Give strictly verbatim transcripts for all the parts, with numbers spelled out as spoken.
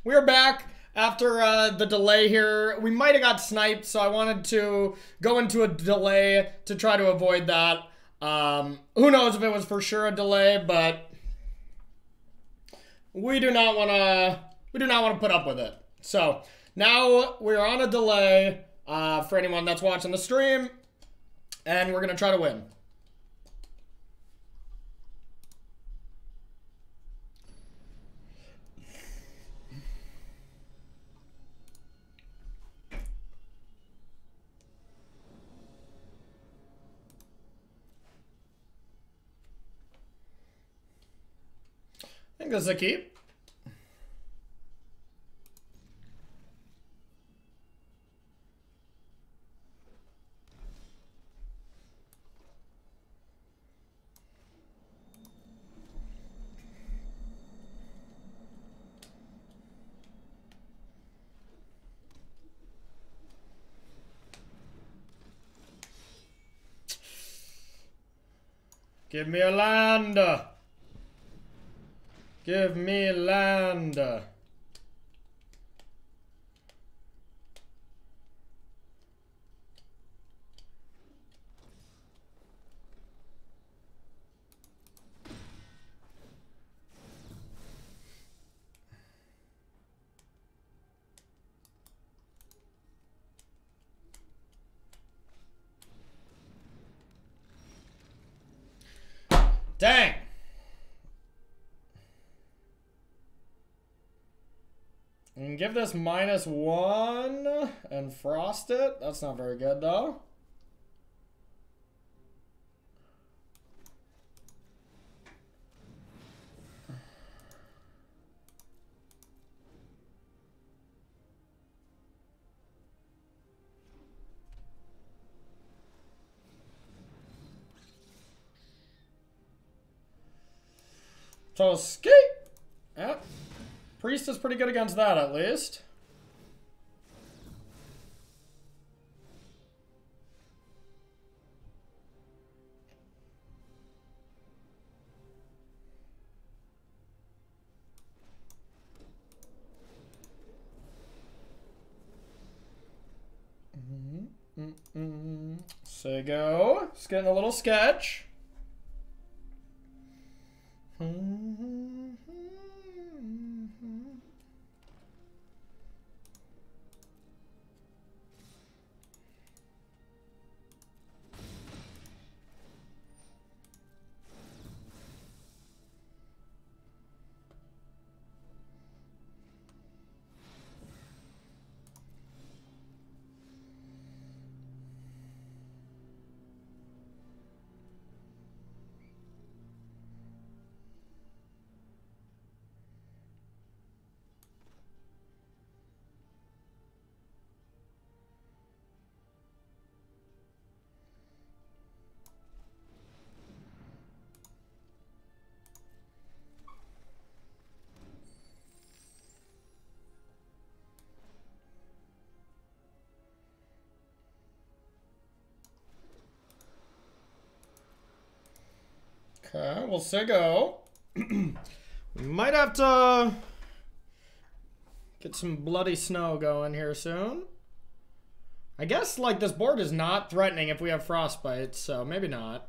we're back after uh, the delay here. We might have got sniped, so I wanted to go into a delay to try to avoid that. Um, who knows if it was for sure a delay, but we do not want to. We do not want to put up with it. So now we're on a delay uh, for anyone that's watching the stream, and we're gonna try to win. I think this is a keep. Give me a land. Give me land. Dang. And give this minus one and frost it. That's not very good though. So skate. Yeah. Priest is pretty good against that, at least. Mm-hmm. Mm-mm. So go. Just getting a little sketch. Mm-hmm. Okay, we'll say go. We might have to get some bloody snow going here soon. I guess, like, this board is not threatening if we have frostbite, so maybe not.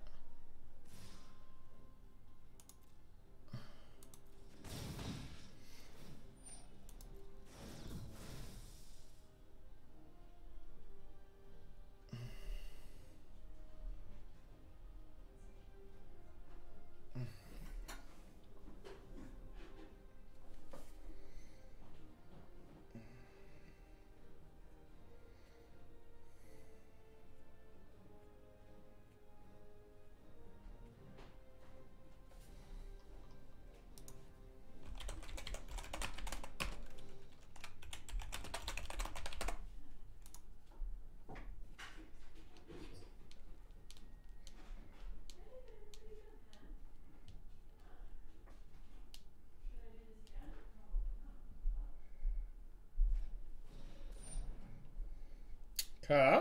Okay.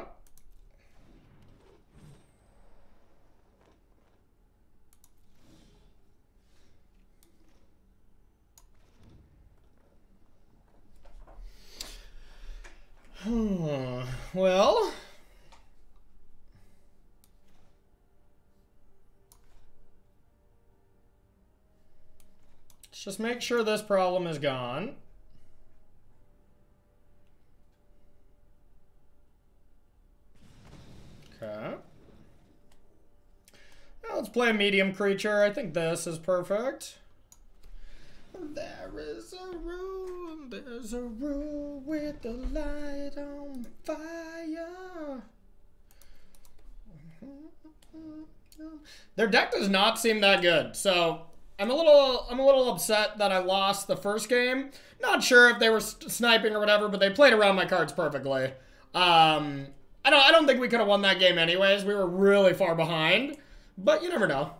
well. Let's just make sure this problem is gone. Okay. Now let's play a medium creature. I think this is perfect. There is a room, there's a room with the light on fire. Their deck does not seem that good, so I'm a little I'm a little upset that I lost the first game. Not sure if they were sniping or whatever, but they played around my cards perfectly. Um, I don't I don't think we could have won that game anyways. We were really far behind, but you never know.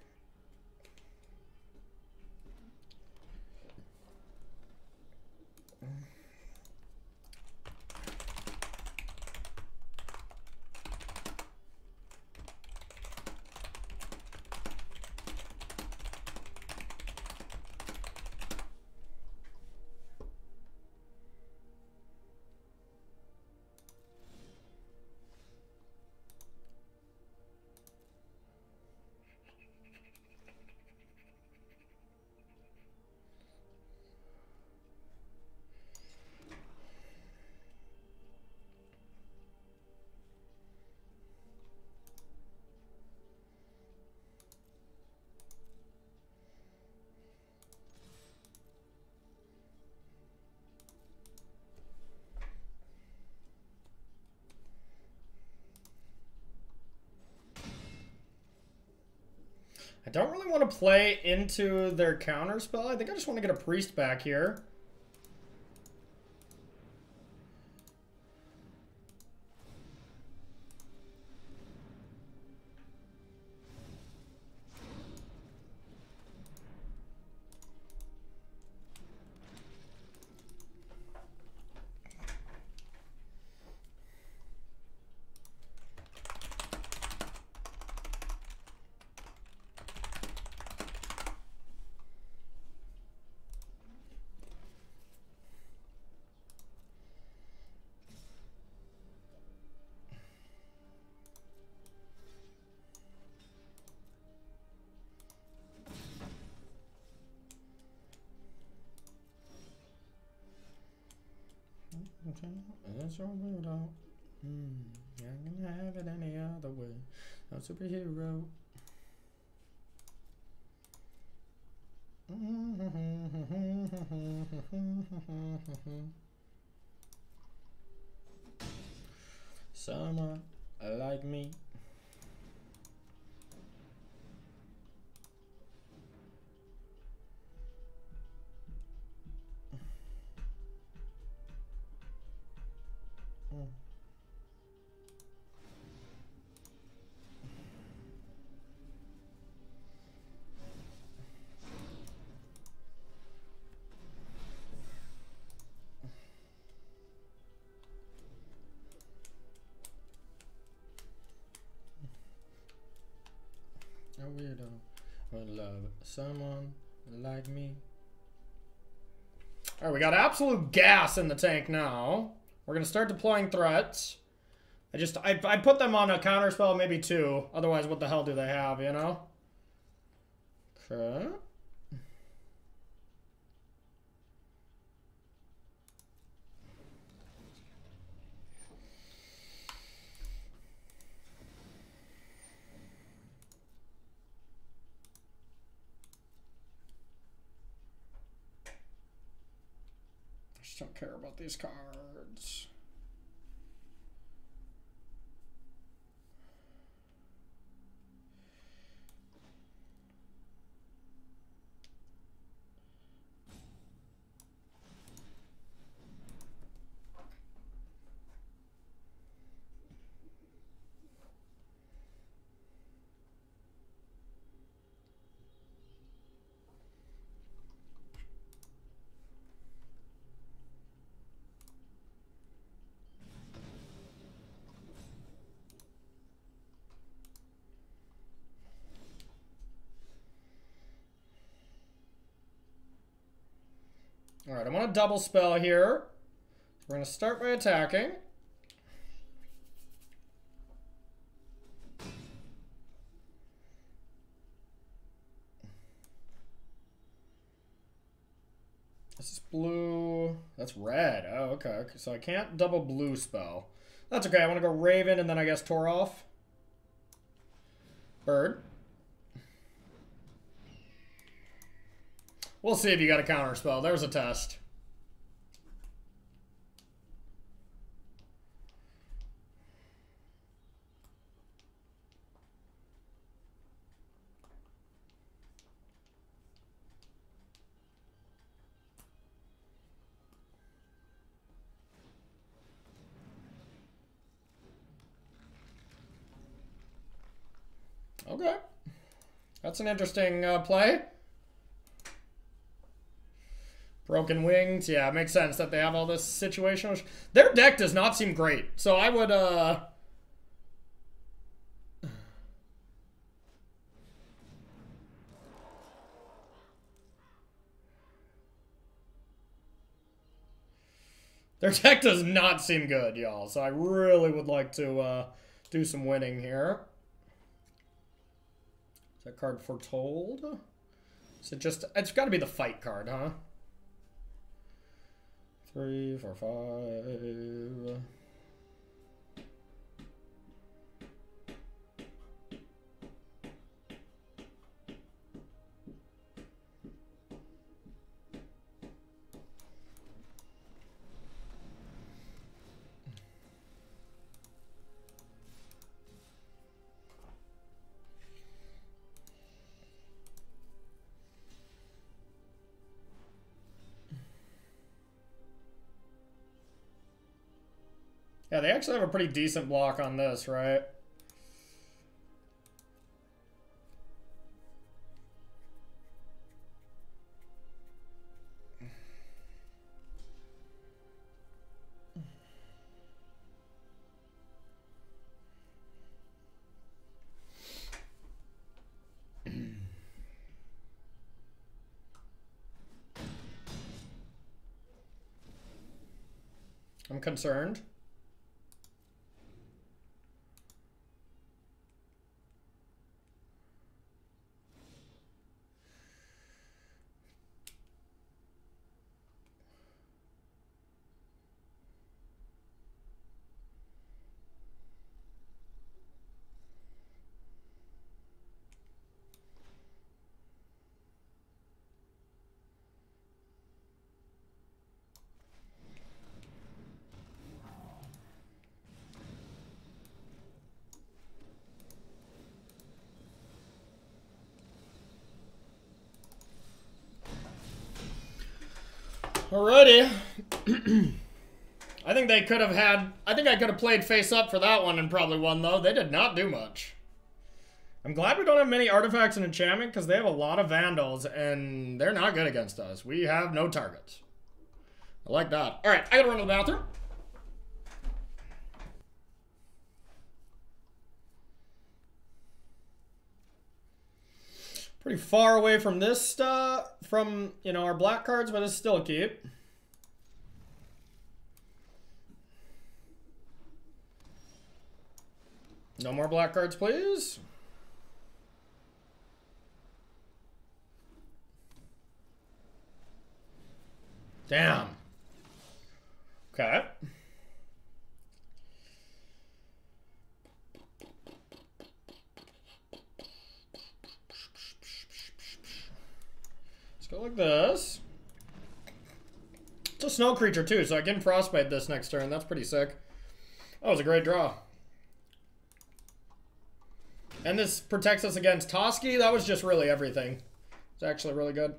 I don't really want to play into their counter spell. I think I just want to get a priest back here. That's your weirdo. Hmm. I can have it any other way. No superhero. Someone like me. A weirdo would love someone like me. Alright, we got absolute gas in the tank now. We're gonna start deploying threats. I just, I, I put them on a counter spell, maybe two. Otherwise, what the hell do they have, you know? Okay. I don't care about these cards. Alright, I want a double spell here. We're going to start by attacking. blue. That's red. Oh, okay. So I can't double blue spell. That's okay. I want to go Raven and then I guess Torolf. Bird. We'll see if you got a counter spell. There's a test. Okay. That's an interesting uh, play. Broken Wings. Yeah, it makes sense that they have all this situation. Their deck does not seem great. So I would... Uh... Their deck does not seem good, y'all. So I really would like to uh, do some winning here. Is that card foretold? Is it just... It's got to be the fight card, huh? Three, four, five... Yeah, they actually have a pretty decent block on this, right? I'm concerned. Alrighty. I think they could have had... I think I could have played face up for that one and probably won, though. They did not do much. I'm glad we don't have many artifacts and enchantment because they have a lot of vandals and they're not good against us. We have no targets. I like that. Alright, I gotta run to the bathroom. Pretty far away from this, uh, from, you know, our black cards, but it's still a keep. No more black cards, please. Damn. Okay. Let's go like this. It's a snow creature too, so I can frostbite this next turn. That's pretty sick. That was a great draw. And this protects us against Toski. That was just really everything. It's actually really good.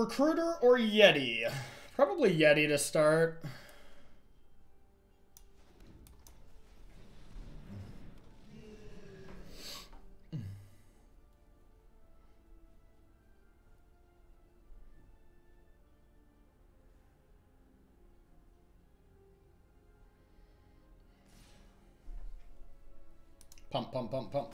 Recruiter or Yeti? Probably Yeti to start. Pump, pump, pump, pump.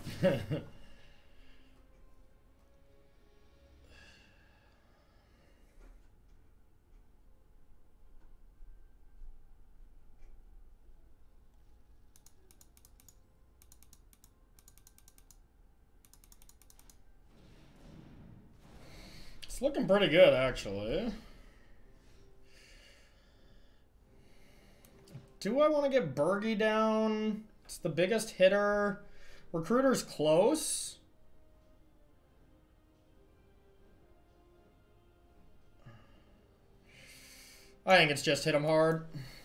It's looking pretty good, actually. Do I want to get Bergie down? It's the biggest hitter. Recruiter's close. I think it's just hit him hard.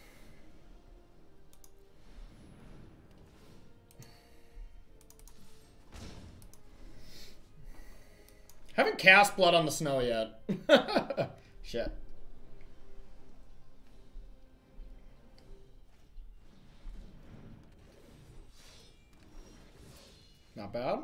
Haven't cast Blood on the Snow yet. Shit. Not bad.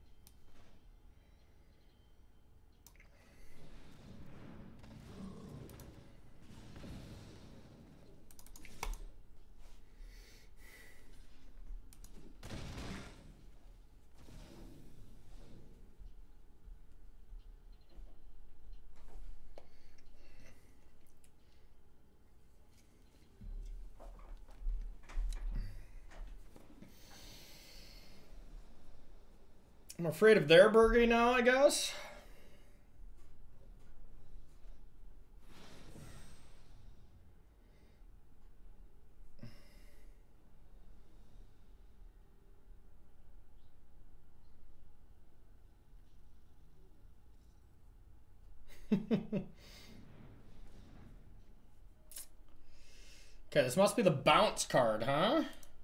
I'm afraid of their Bergie now, I guess. Okay, this must be the bounce card, huh?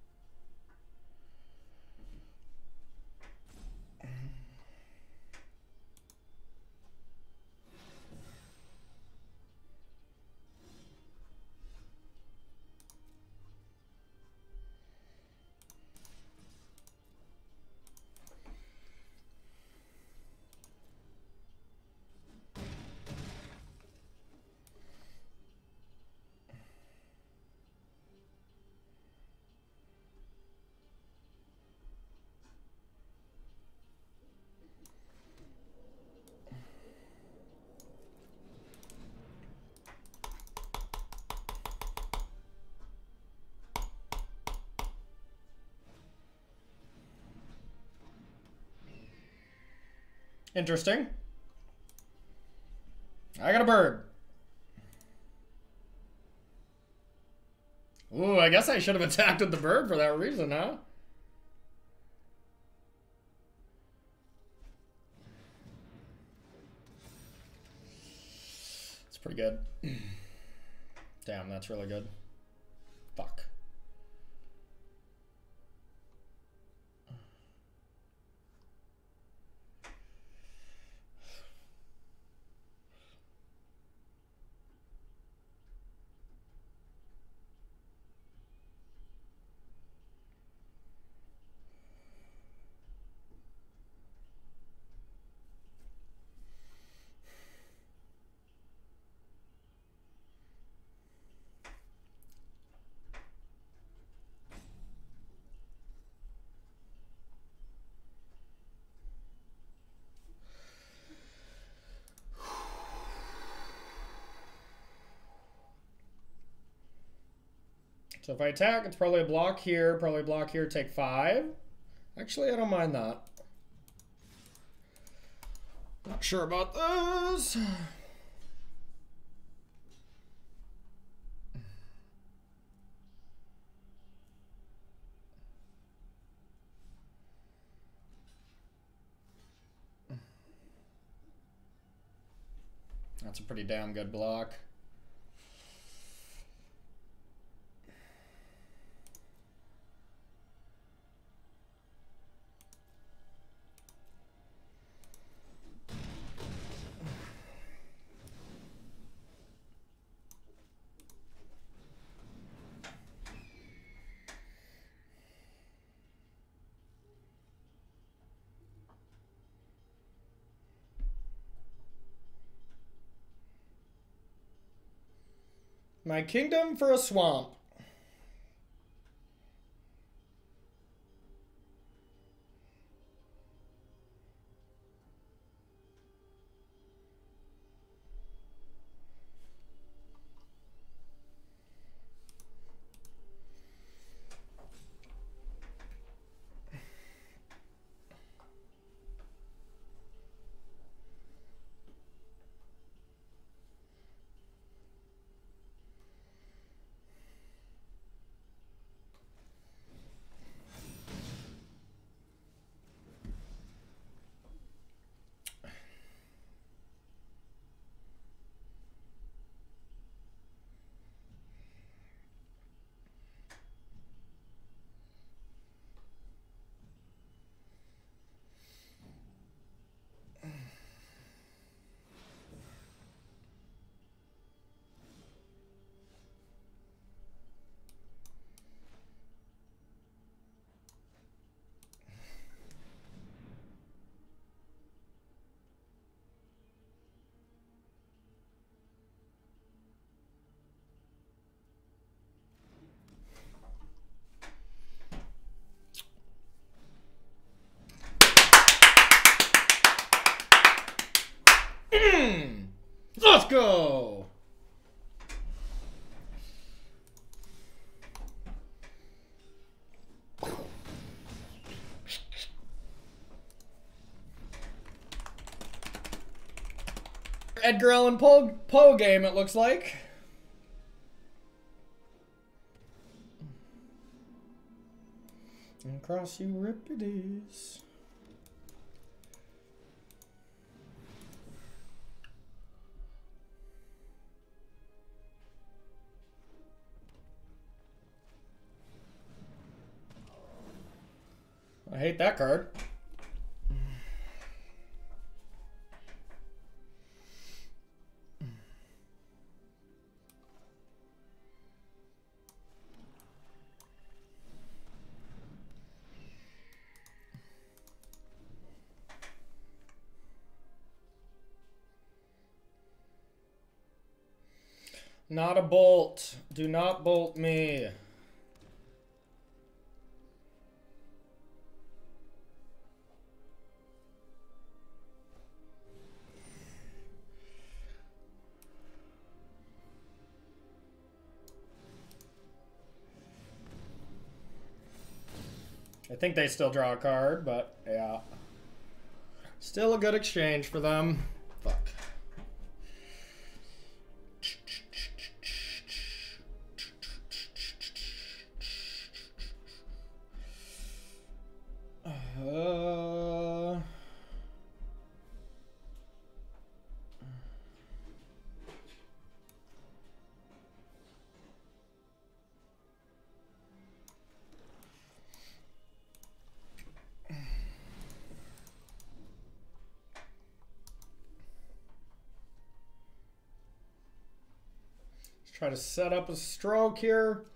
Interesting. I got a bird. Ooh, I guess I should have attacked with the bird for that reason, huh? It's pretty good. Damn, that's really good. Fuck. So if I attack, it's probably a block here, probably a block here, take five. Actually, I don't mind that. Not sure about those. That's a pretty damn good block. My kingdom for a swamp. Let's go. Edgar Allan Poe, Poe game, it looks like. And across Euripides. I hate that card. Not a bolt. Do not bolt me. I think they still draw a card, but yeah. Still a good exchange for them. Fuck. Uh... Let's try to set up a stroke here.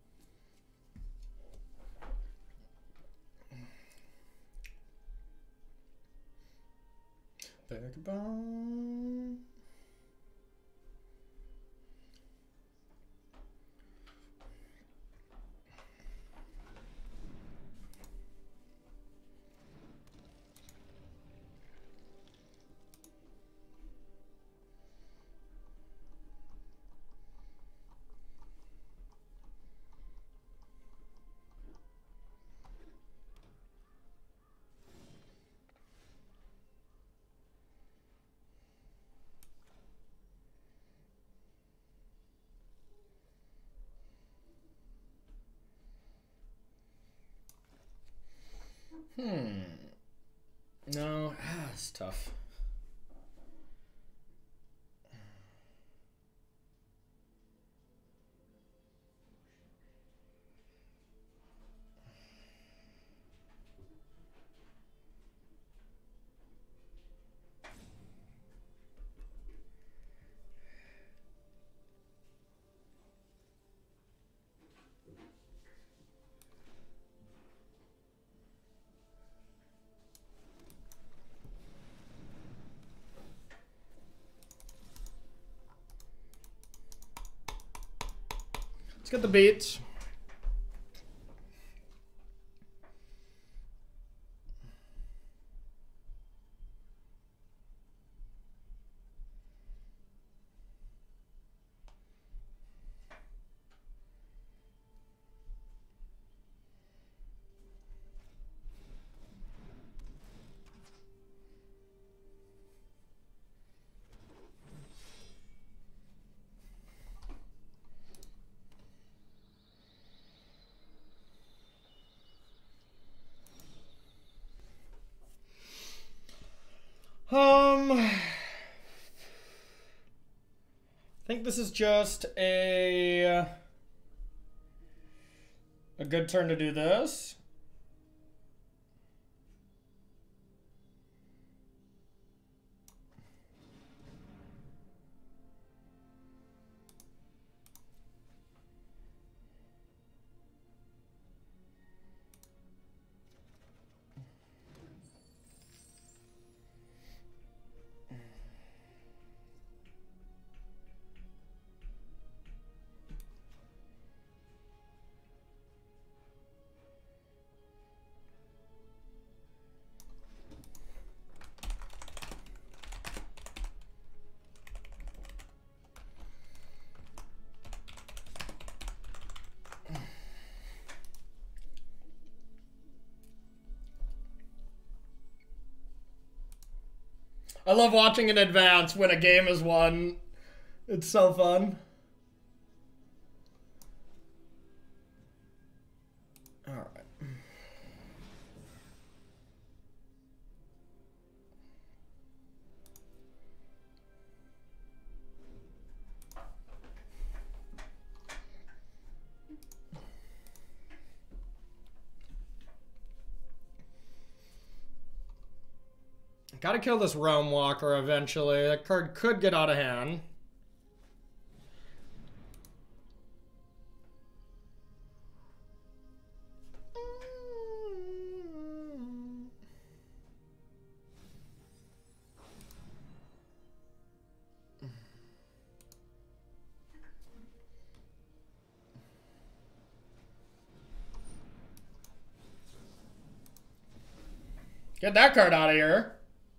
Vagabond. Hmm. No, ah, it's tough. Let's get the beats. Um, I think this is just a a good turn to do this. I love watching in advance when a game is won. It's so fun. All right. Gotta kill this Realm Walker eventually. That card could get out of hand. Get that card out of here.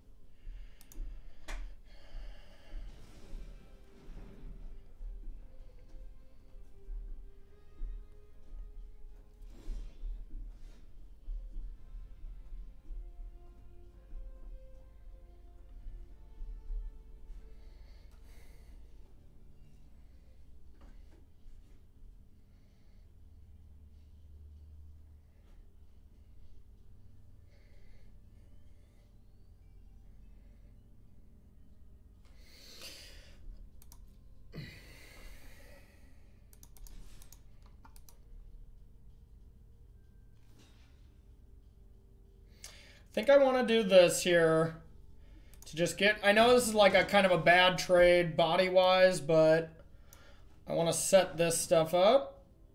I think I want to do this here to just get, I know this is like a kind of a bad trade body-wise, but I want to set this stuff up.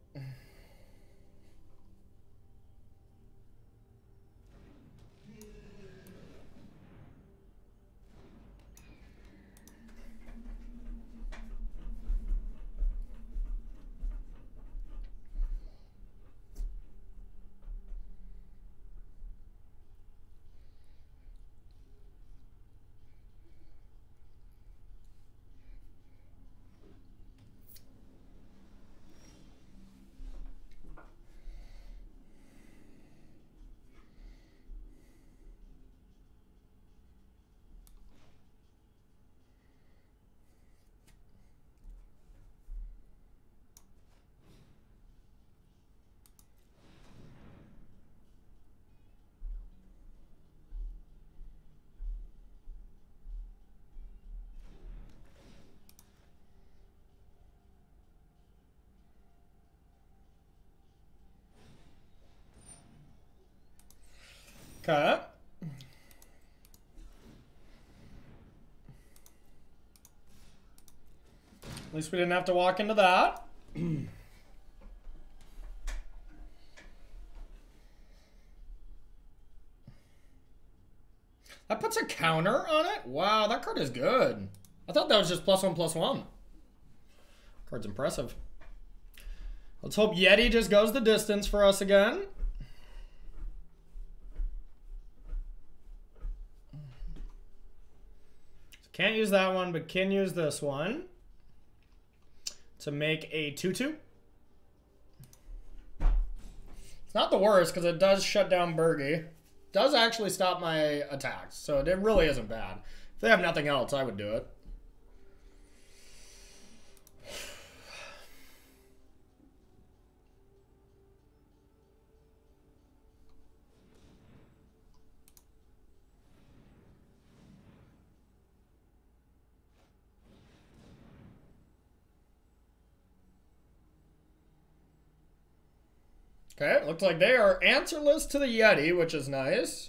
Okay. At least we didn't have to walk into that. That puts a counter on it? Wow, that card is good. I thought that was just plus one, plus one. Card's impressive. Let's hope Yeti just goes the distance for us again. Can't use that one, but can use this one to make a two two. It's not the worst because it does shut down Bergie. Does actually stop my attacks, so it really isn't bad. If they have nothing else, I would do it. Okay, looks like they are answerless to the Yeti, which is nice.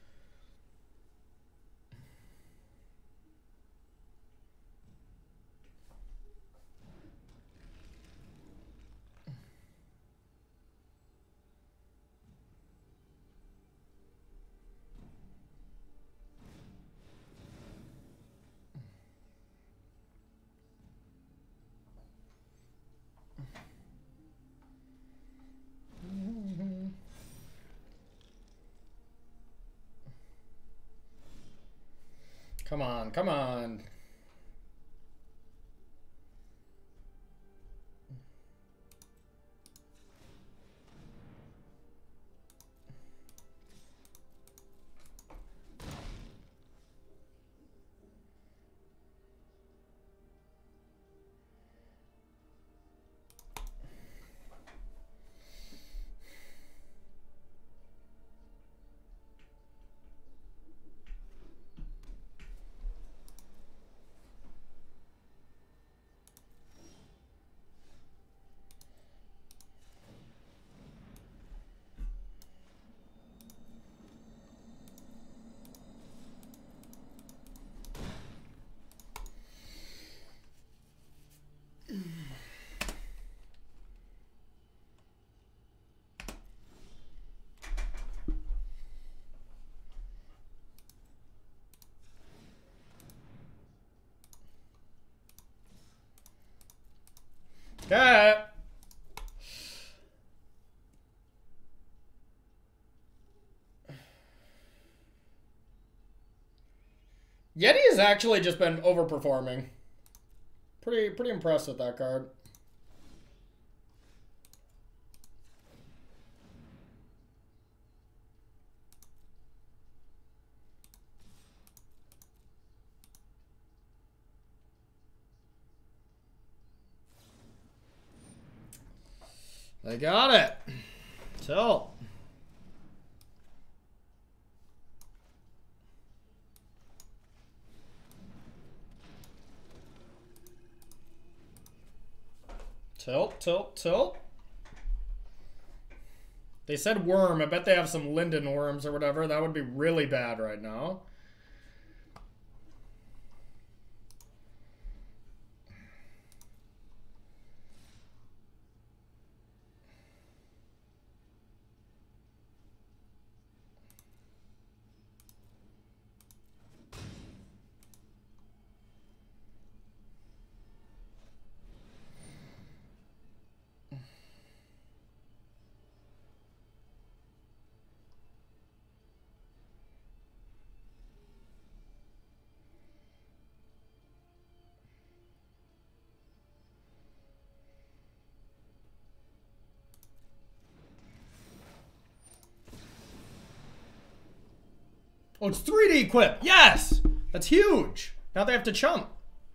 Come on, come on. Okay. Yeti has actually just been overperforming. Pretty, pretty impressed with that card. They got it. Tilt. Tilt, tilt, tilt. They said worm. I bet they have some linden worms or whatever. That would be really bad right now. Oh, it's three D equip. Yes! That's huge. Now they have to chump.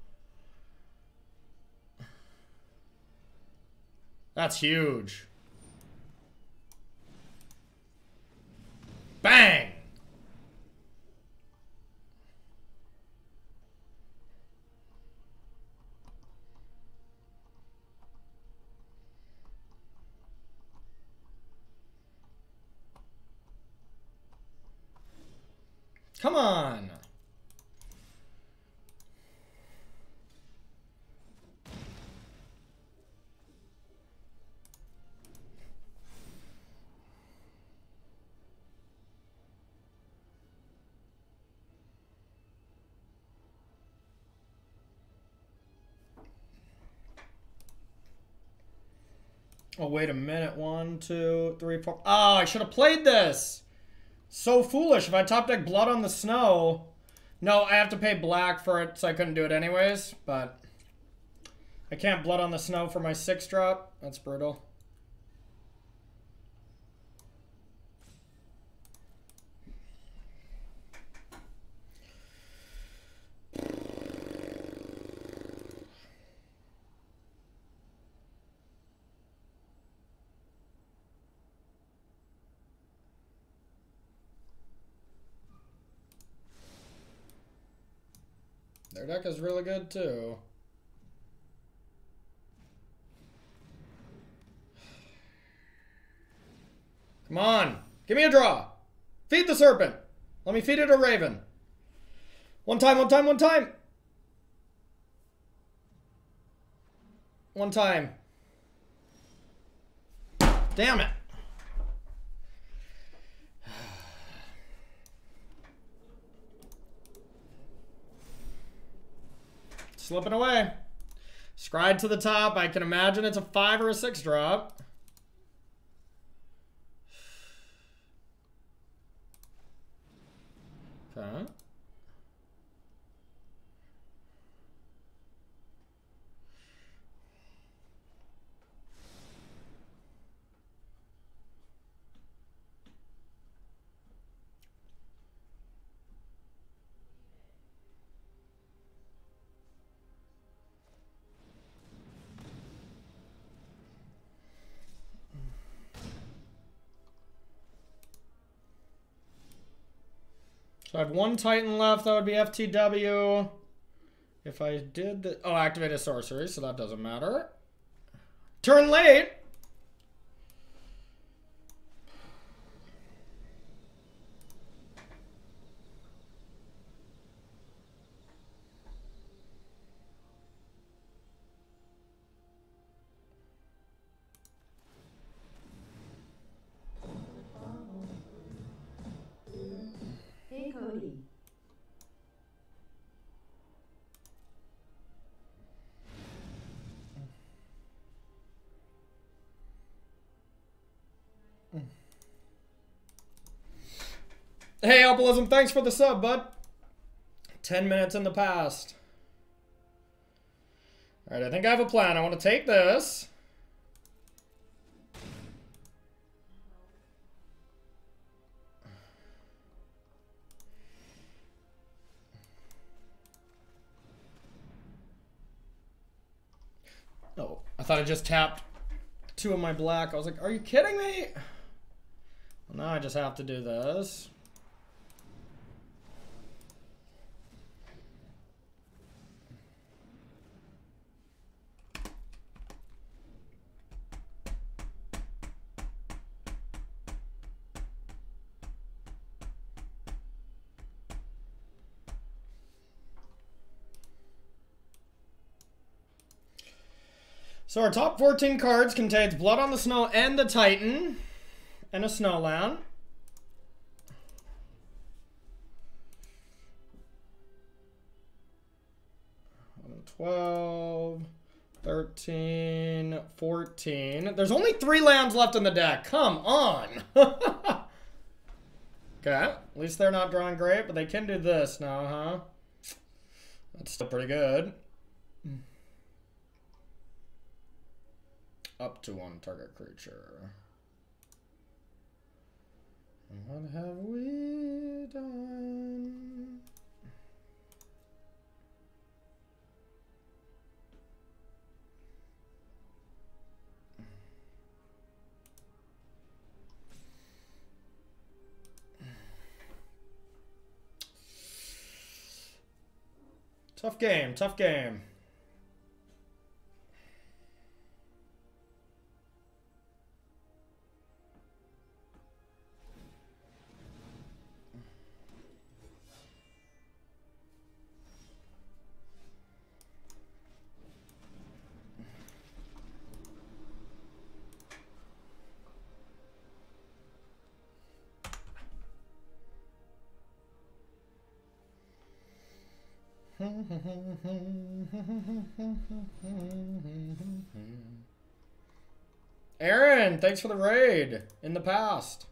That's huge. Bang! Come on. Oh, wait a minute. One, two, three, four. Oh, I should have played this. So foolish. If I top deck Blood on the Snow. No, I have to pay black for it, so I couldn't do it anyways. But I can't Blood on the Snow for my six drop. That's brutal. Their deck is really good too. Come on. Give me a draw. Feed the Serpent. Let me feed it a Raven. One time, one time, one time. One time. Damn it. Slipping away. Scryed to the top. I can imagine it's a five or a six drop. Okay. So I have one Titan left. That would be F T W. If I did the... Oh, activate a sorcery, so that doesn't matter. Turn late. Hey, Cody. Hey, Alpilism, thanks for the sub, bud. Ten minutes in the past. All right, I think I have a plan. I want to take this. Oh, I thought I just tapped two of my black. I was like, are you kidding me? Well, now I just have to do this. So our top fourteen cards contains Blood on the Snow and the Titan and a Snowland. twelve, thirteen, fourteen. There's only three lands left in the deck. Come on. Okay. At least they're not drawing great, but they can do this now, huh? That's still pretty good. Up to one target creature. What have we done? Tough game, tough game. Aaron, thanks for the raid in the past.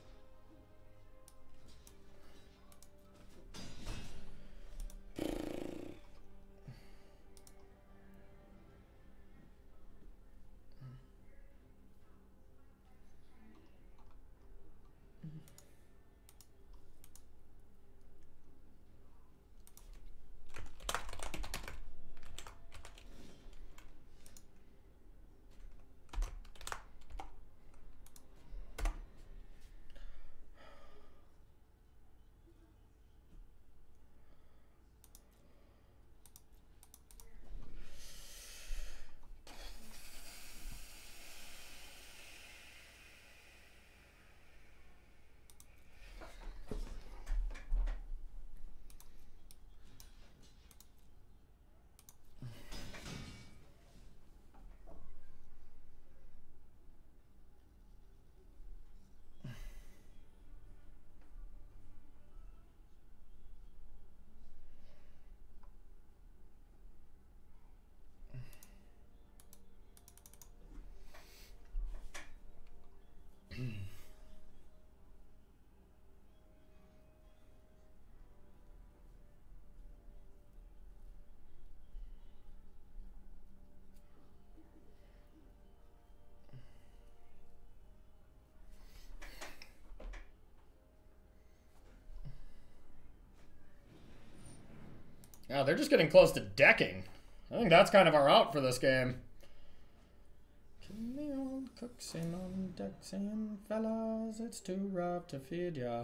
Yeah, they're just getting close to decking. I think that's kind of our out for this game. Kill the old cooks in on deck saying, fellas, it's too rough to feed ya.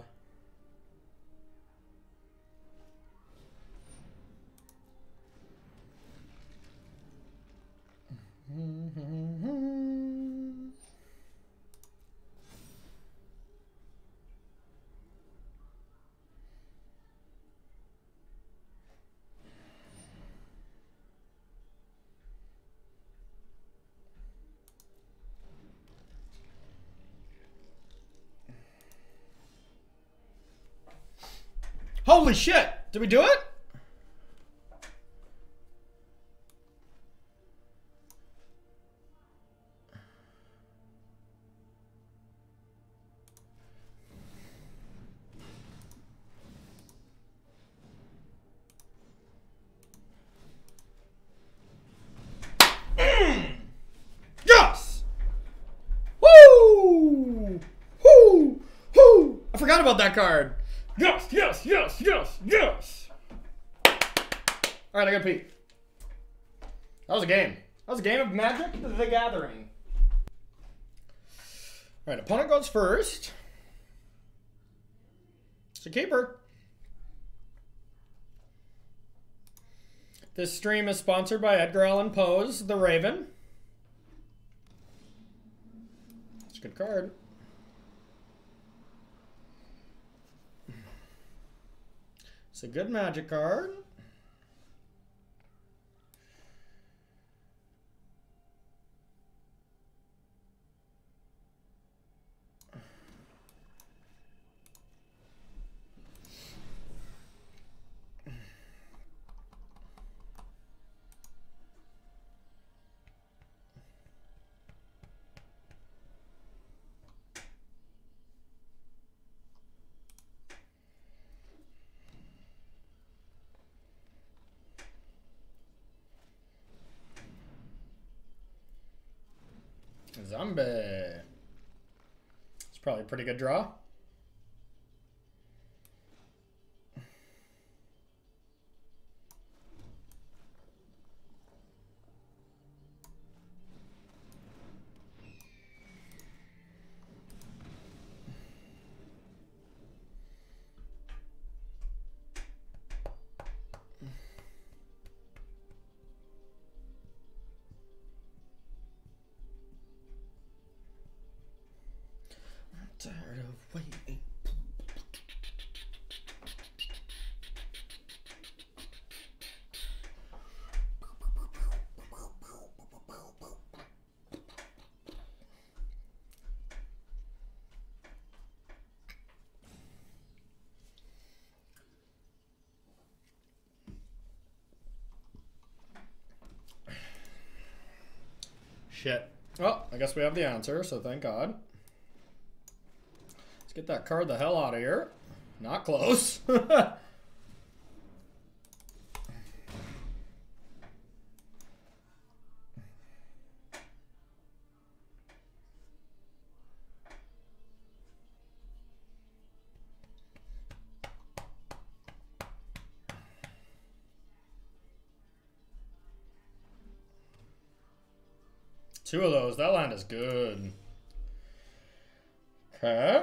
Holy shit! Did we do it? Mm. Yes! Woo! Woo! Woo! I forgot about that card. Yes, yes, yes, yes, yes. All right, I got Pete. That was a game. That was a game of Magic the Gathering. All right, opponent goes first. It's a keeper. This stream is sponsored by Edgar Allan Poe's The Raven. It's a good card. It's a good Magic card. Zombie. It's probably a pretty good draw. Tired of waiting. Shit. Well, I guess we have the answer, so thank God. Let's get that card the hell out of here. Not close. Two of those. That land is good. Okay.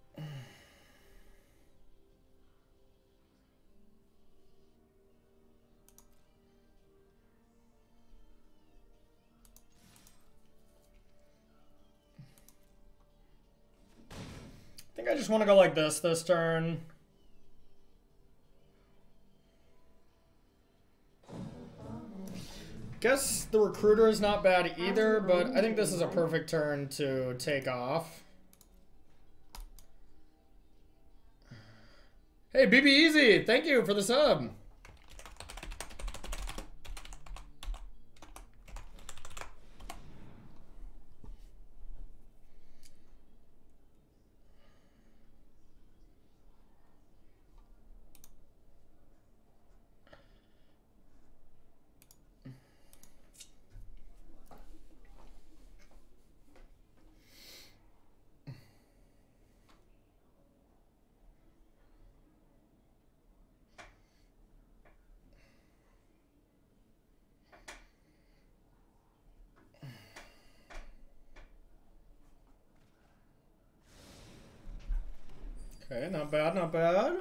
I think I just want to go like this this turn. Guess the recruiter is not bad either, but I think this is a perfect turn to take off. Hey, B B Easy, thank you for the sub. Okay, not bad, not bad.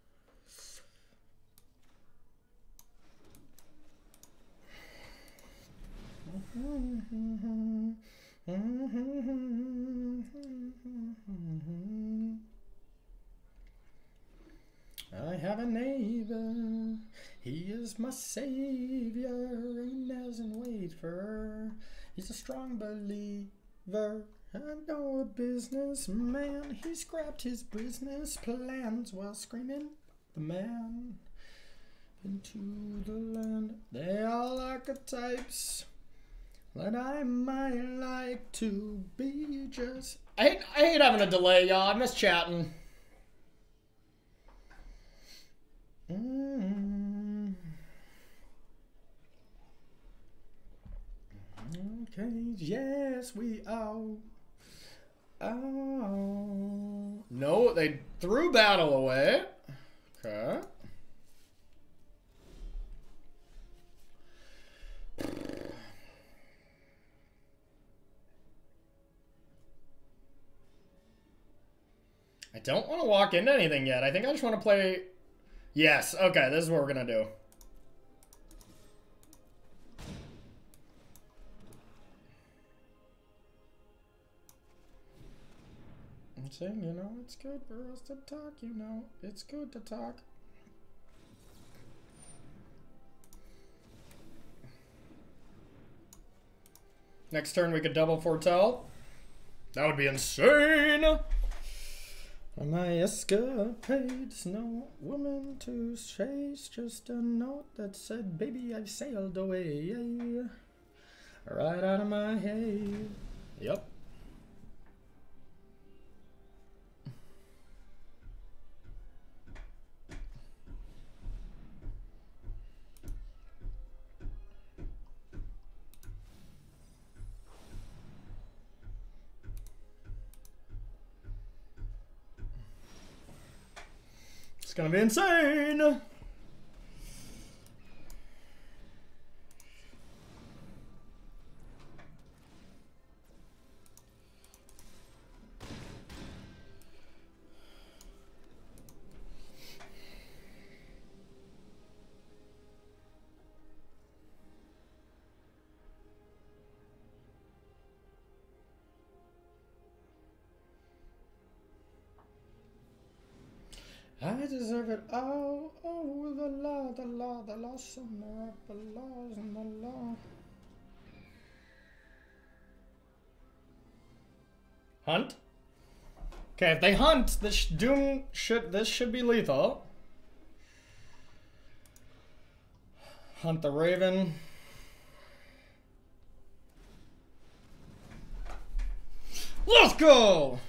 I have a neighbor, he is my savior, he doesn't wait for her, he's a strong believer. I know a businessman, he scrapped his business plans while screaming the man into the land. They are archetypes that I might like to be just. I hate, I hate having a delay, y'all. I miss chatting. Mm. Okay, yes, we are. Oh. No, they threw battle away. Okay. I don't want to walk into anything yet. I think I just want to play. Yes, okay, this is what we're going to do. I'm saying, you know, it's good for us to talk, you know. It's good to talk. Next turn we could double foretell. That would be insane. On my escapades, no woman to chase, just a note that said, baby, I've sailed away. Right out of my head. Yep. It's gonna be insane. I deserve it all. Oh, the law, the law, the law, somewhere up the laws and the law. Hunt? Okay, if they hunt, this doom should this should be lethal. Hunt the raven. go.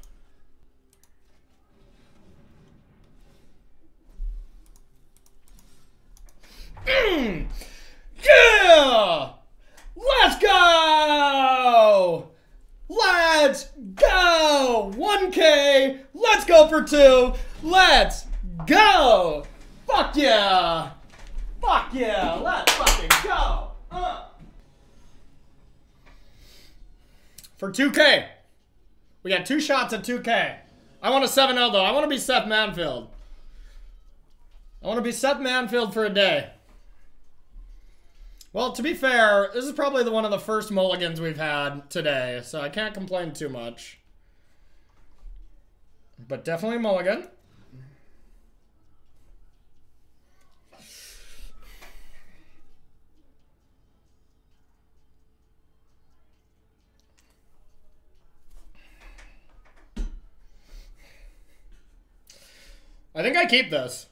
Mm. Yeah! Let's go! Let's go! one K! Let's go for two! Let's go! Fuck yeah! Fuck yeah! Let's fucking go! Uh. For two K. We got two shots at two K. I want a seven L though. I want to be Seth Manfield. I want to be Seth Manfield for a day. Well, to be fair, this is probably the one of the first mulligans we've had today, so I can't complain too much. But definitely mulligan. I think I keep this.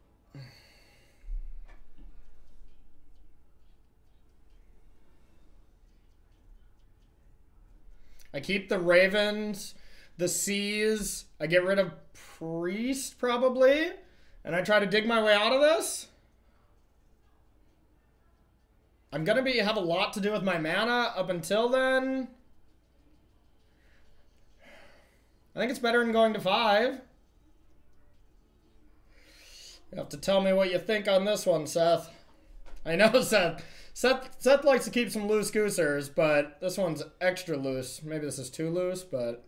I keep the Ravens, the C's. I get rid of Priest, probably. And I try to dig my way out of this. I'm going to be have a lot to do with my mana up until then. I think it's better than going to five. You have to tell me what you think on this one, Seth. I know, Seth. Seth, Seth likes to keep some loose goosers, but this one's extra loose. Maybe this is too loose, but...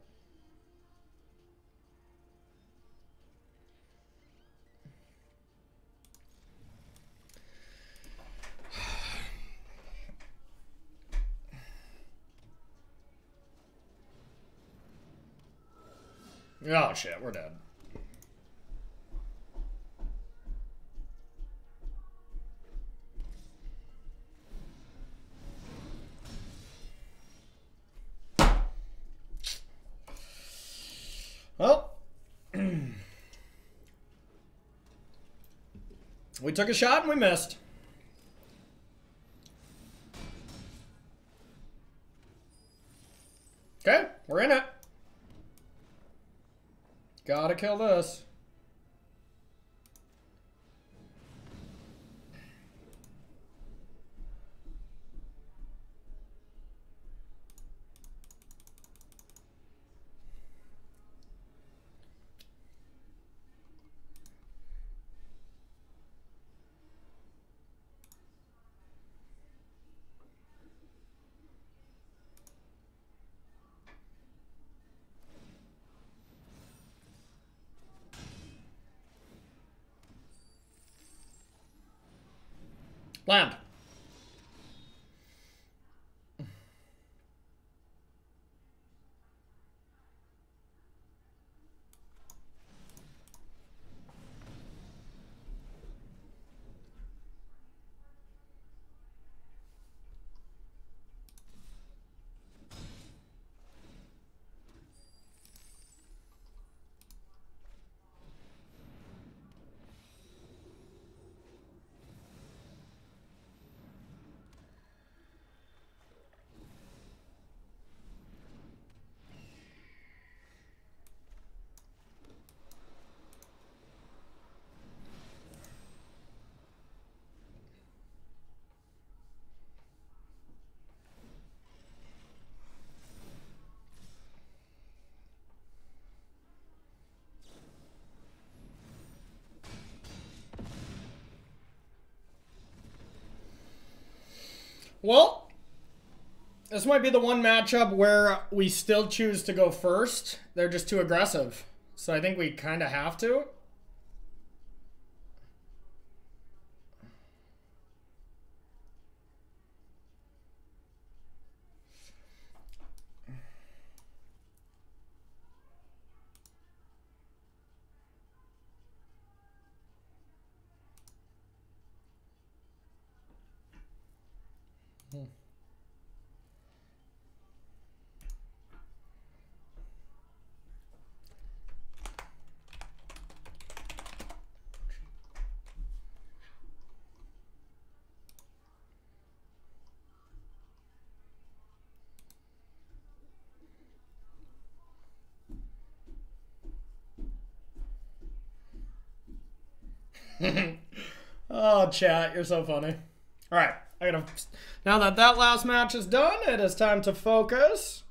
Oh, shit. We're dead. Well, we took a shot and we missed. Okay, we're in it. Gotta kill this. Land. Well, this might be the one matchup where we still choose to go first. They're just too aggressive. So I think we kind of have to. Hmm. Oh, chat, you're so funny. All right, I gotta. Now that that last match is done, it is time to focus.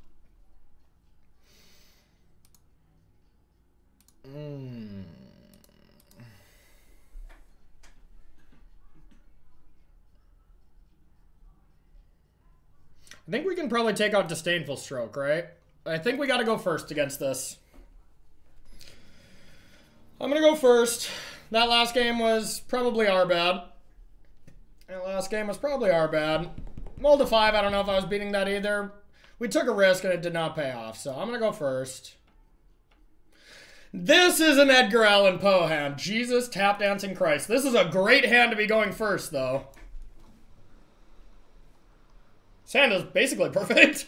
Mm. I think we can probably take out Disdainful Stroke, right? I think we gotta go first against this. I'm gonna go first. That last game was probably our bad. That last game was probably our bad. Mold to five, I don't know if I was beating that either. We took a risk and it did not pay off, so I'm gonna go first. This is an Edgar Allan Poe hand. Jesus, tap dancing Christ. This is a great hand to be going first, though. This hand is basically perfect.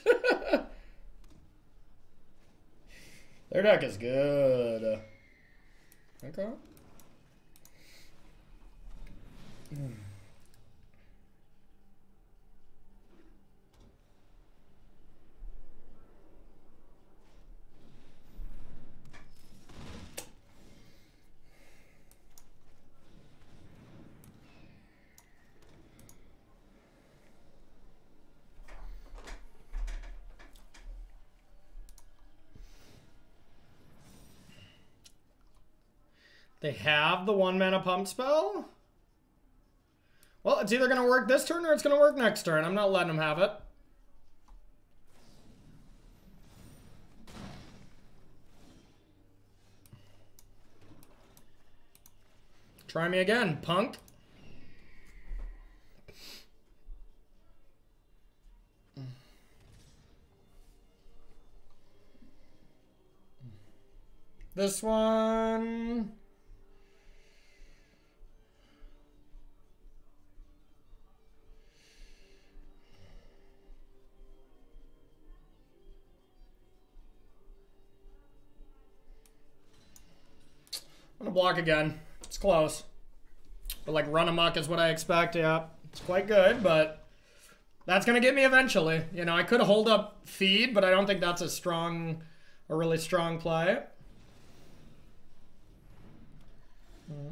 Their deck is good. Okay. Hmm. They have the one mana pump spell? Well, it's either going to work this turn or it's going to work next turn. I'm not letting them have it. Try me again, punk. This one... I'm gonna block again. It's close. But like run amok is what I expect, yeah. It's quite good, but that's gonna get me eventually. You know, I could hold up feed, but I don't think that's a strong, a really strong play. Mm.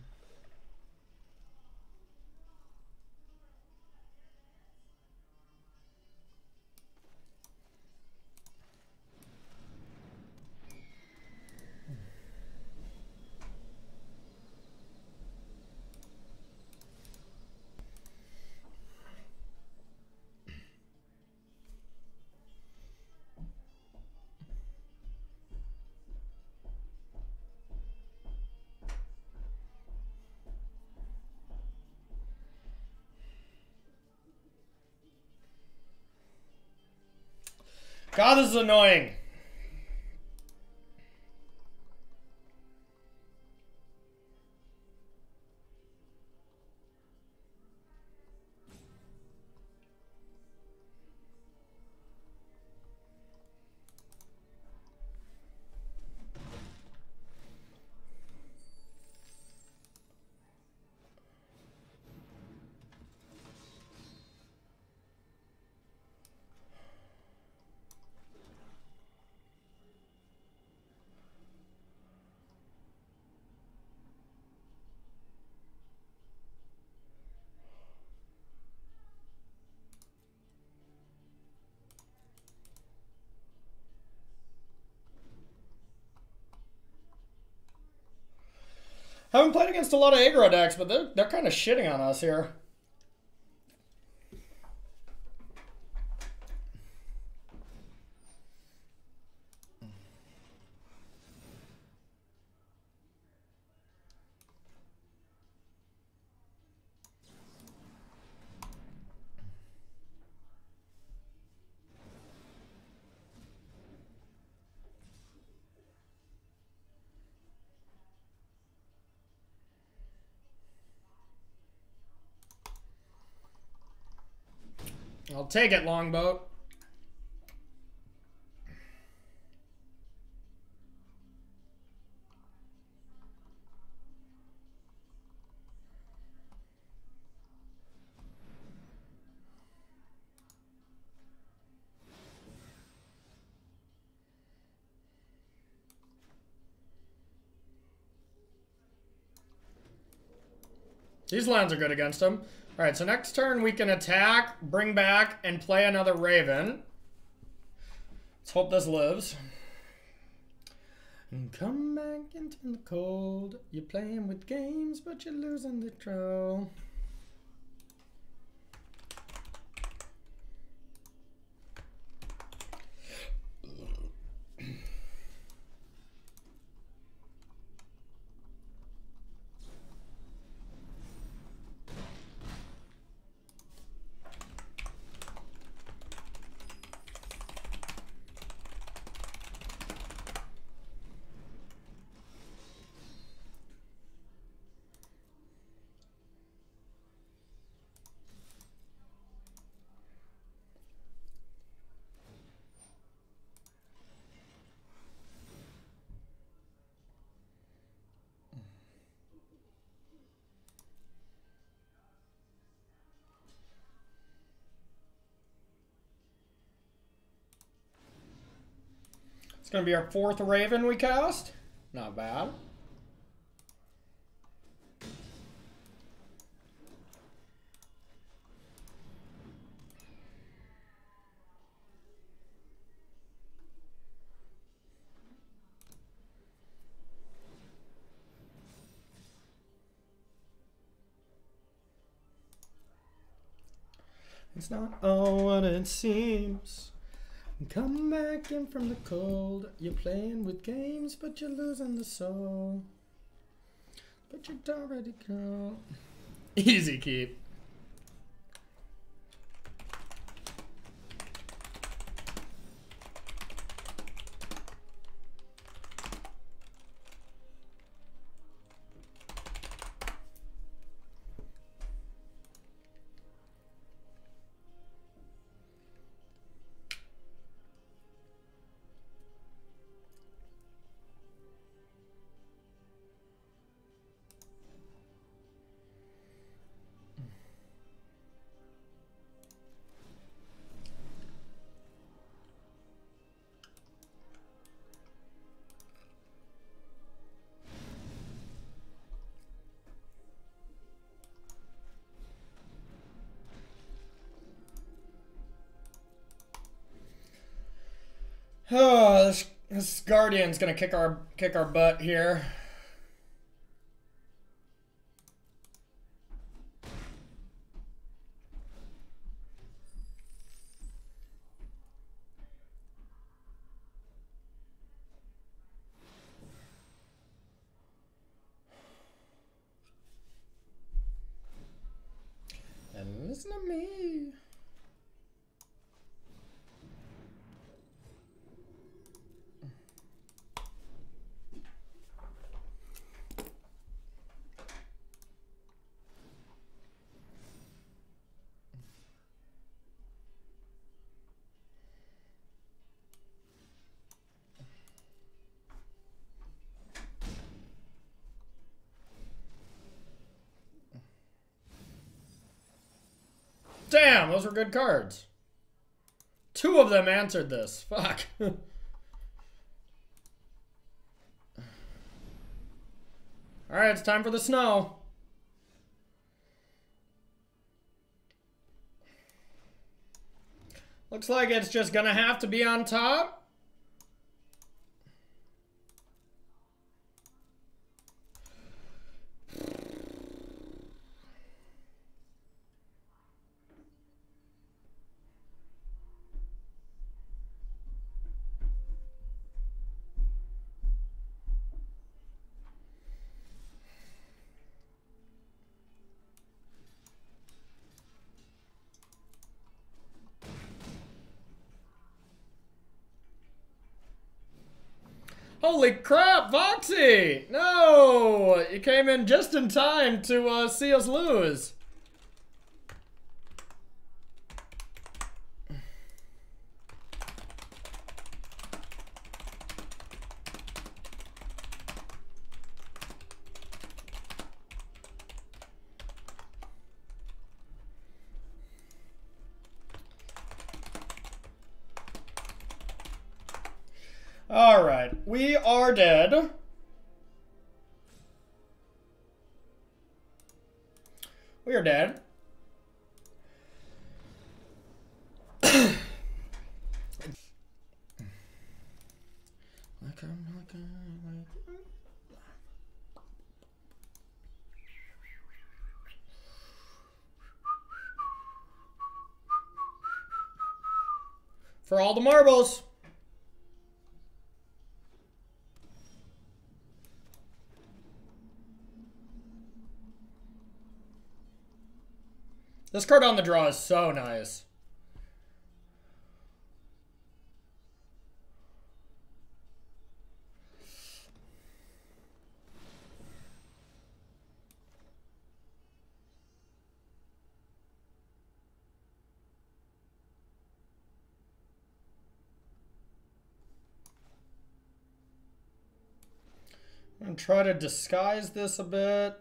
God, this is annoying. Haven't played against a lot of aggro decks, but they're, they're kind of shitting on us here. I'll take it, Longboat. These lands are good against him. All right, so next turn we can attack, bring back, and play another Raven. Let's hope this lives. And come back into the cold. You're playing with games, but you're losing the troll. It's going to be our fourth Raven we cast. Not bad. It's not all what it seems. Come back in from the cold. You're playing with games, but you're losing the soul. But you're already cold. Easy keep. Oh, this, this Guardian's gonna kick our kick our butt here. And listen to me. Damn, those were good cards. Two of them answered this. Fuck. Alright, it's time for the snow. Looks like it's just gonna have to be on top. Holy crap, Voxy! No! You came in just in time to uh, see us lose. All right, we are dead. We are dead. For all the marbles. This card on the draw is so nice. I'm gonna try to disguise this a bit.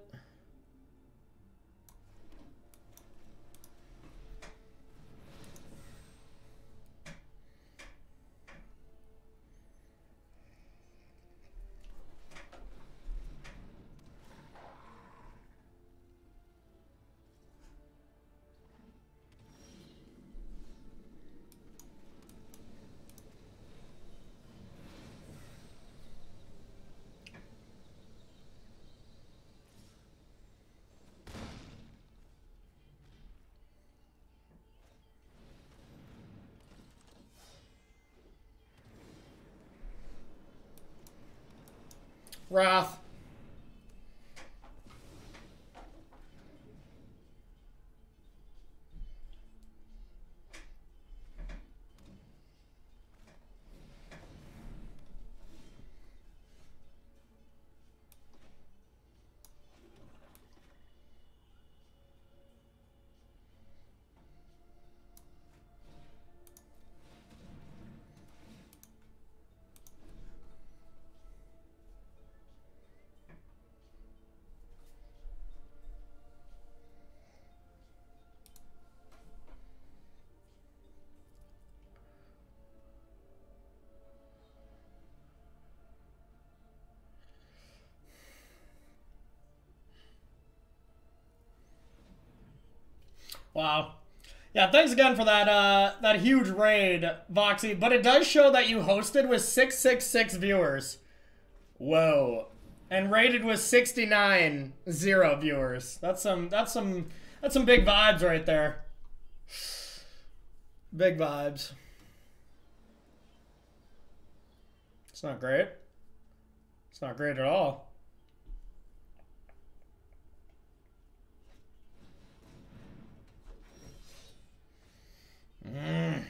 Wrath. Wow. Yeah, thanks again for that uh, that huge raid, Voxy. But it does show that you hosted with six six six viewers. Whoa. And rated with sixty-nine zero viewers. That's some that's some that's some big vibes right there. Big vibes. It's not great. It's not great at all. Mm.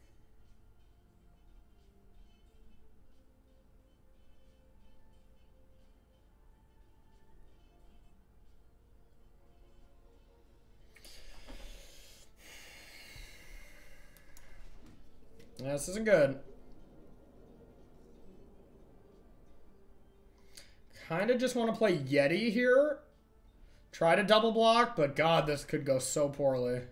Yeah, this isn't good. Kind of just want to play Yeti here. Try to double block, but God, this could go so poorly.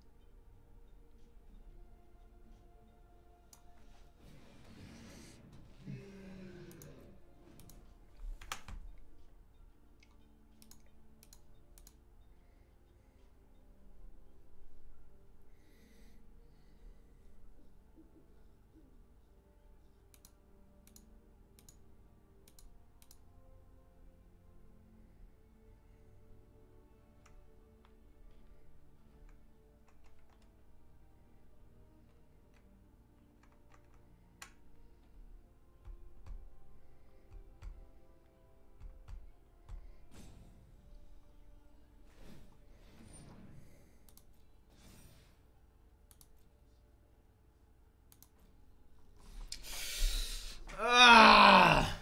Ah!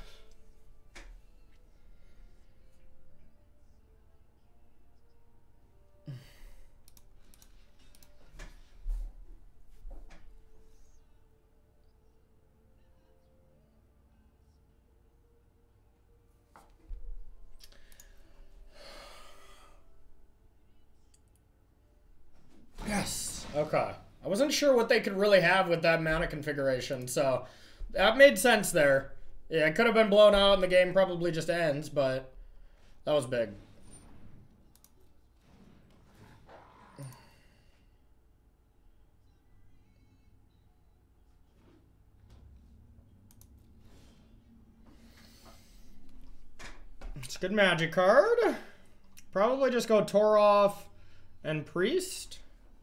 Yes. Okay. I wasn't sure what they could really have with that mana configuration, so that made sense there. Yeah, it could have been blown out and the game probably just ends, but that was big. It's a good magic card. Probably just go Torov and Priest.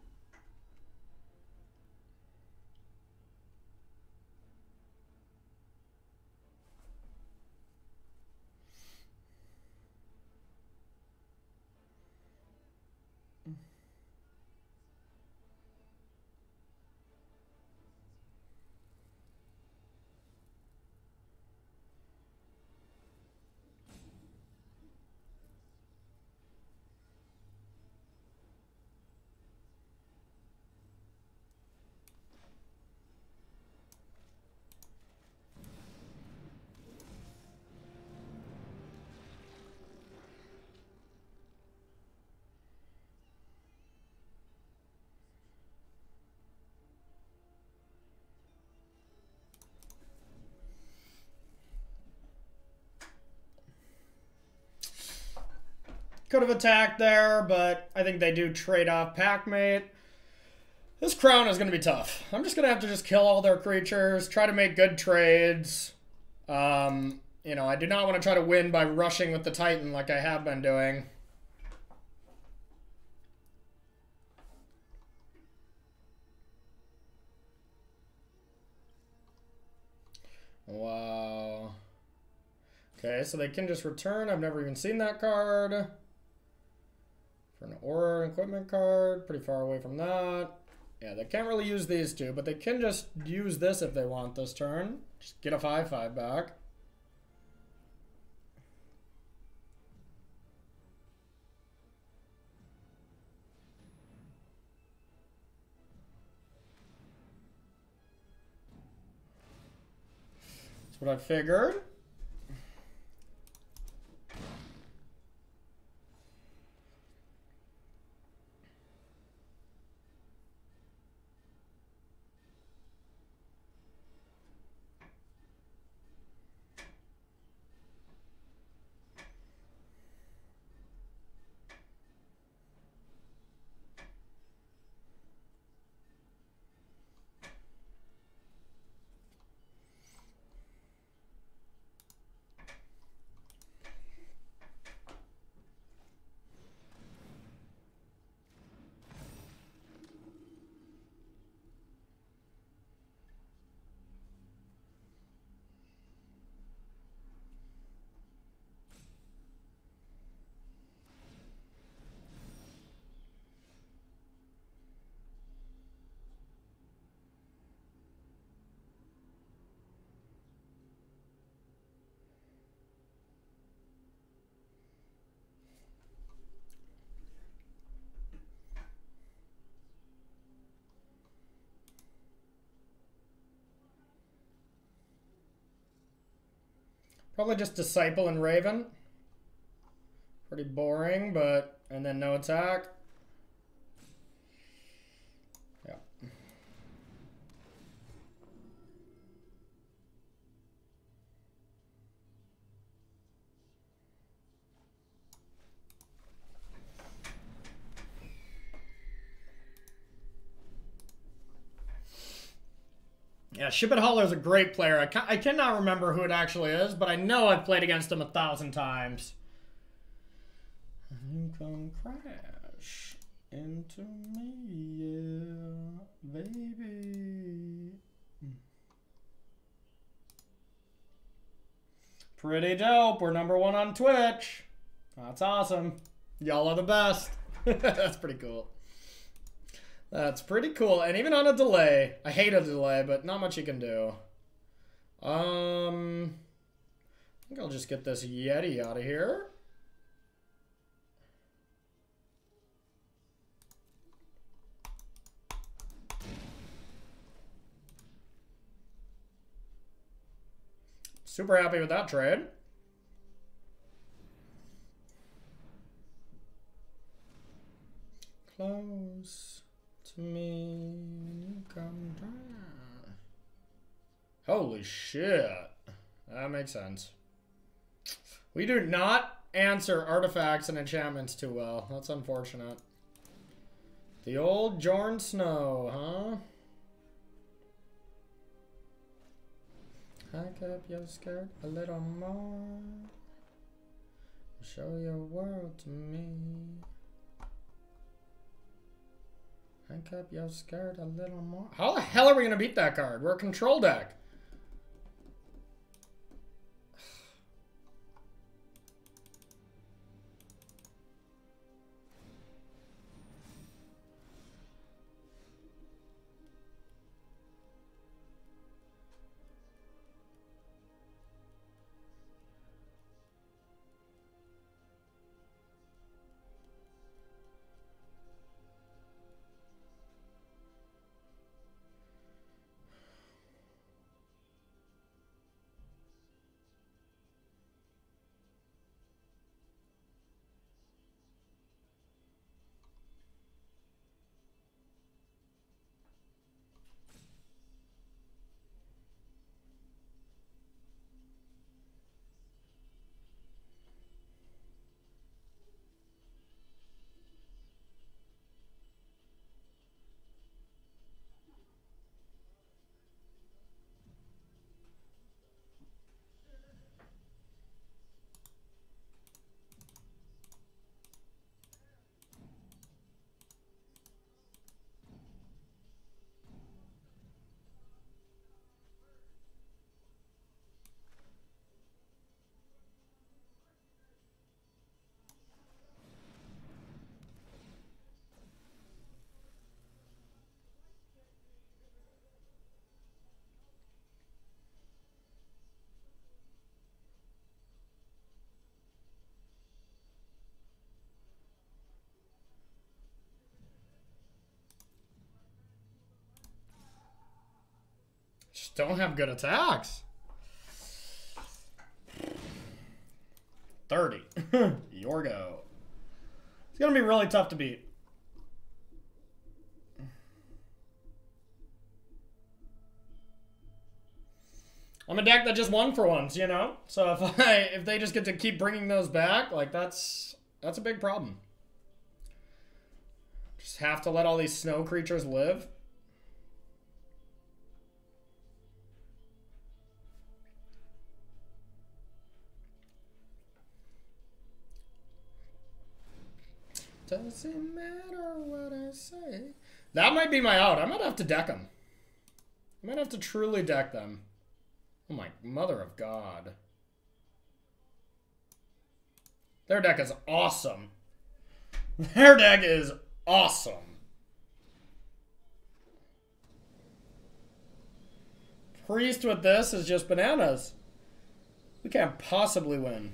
Could have attacked there, but I think they do trade off Packmate. This crown is going to be tough. I'm just going to have to just kill all their creatures, try to make good trades. Um, you know, I do not want to try to win by rushing with the Titan like I have been doing. Wow. Okay, so they can just return. I've never even seen that card. For an aura equipment card, pretty far away from that. Yeah, they can't really use these two, but they can just use this if they want this turn. Just get a five five back. That's what I figured. Probably just Disciple and Raven. Pretty boring, but... And then no attack. Yeah. Yeah, Ship It Hauler is a great player. I, ca I cannot remember who it actually is, but I know I've played against him a thousand times. You come crash into me, yeah, baby. Pretty dope. We're number one on Twitch. That's awesome. Y'all are the best. That's pretty cool. That's pretty cool. And even on a delay. I hate a delay, but not much you can do. Um, I think I'll just get this Yeti out of here. Super happy with that trade. Close to me, you come down. Holy shit. That makes sense. We do not answer artifacts and enchantments too well. That's unfortunate. The old Jon Snow, huh? Hike up your skirt a little more. Show your world to me. Crank up your skirt a little more. How the hell are we gonna beat that card? We're a control deck. Just don't have good attacks. thirty. Yorgo. It's gonna be really tough to beat. I'm a deck that just won for once, you know? So if I if they just get to keep bringing those back, like that's that's a big problem. Just have to let all these snow creatures live. Doesn't matter what I say. That might be my out. I might have to deck them. I might have to truly deck them. Oh my mother of God. Their deck is awesome. Their deck is awesome. Priest with this is just bananas. We can't possibly win.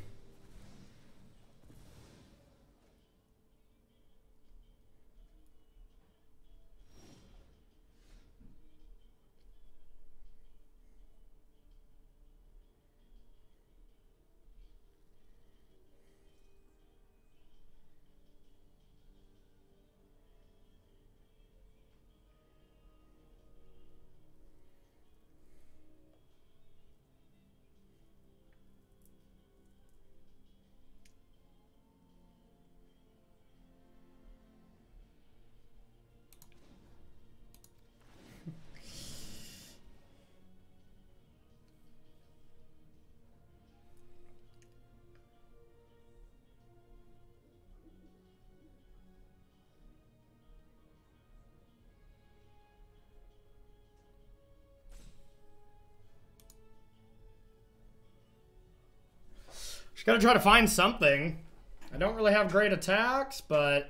Just gotta try to find something. I don't really have great attacks, but...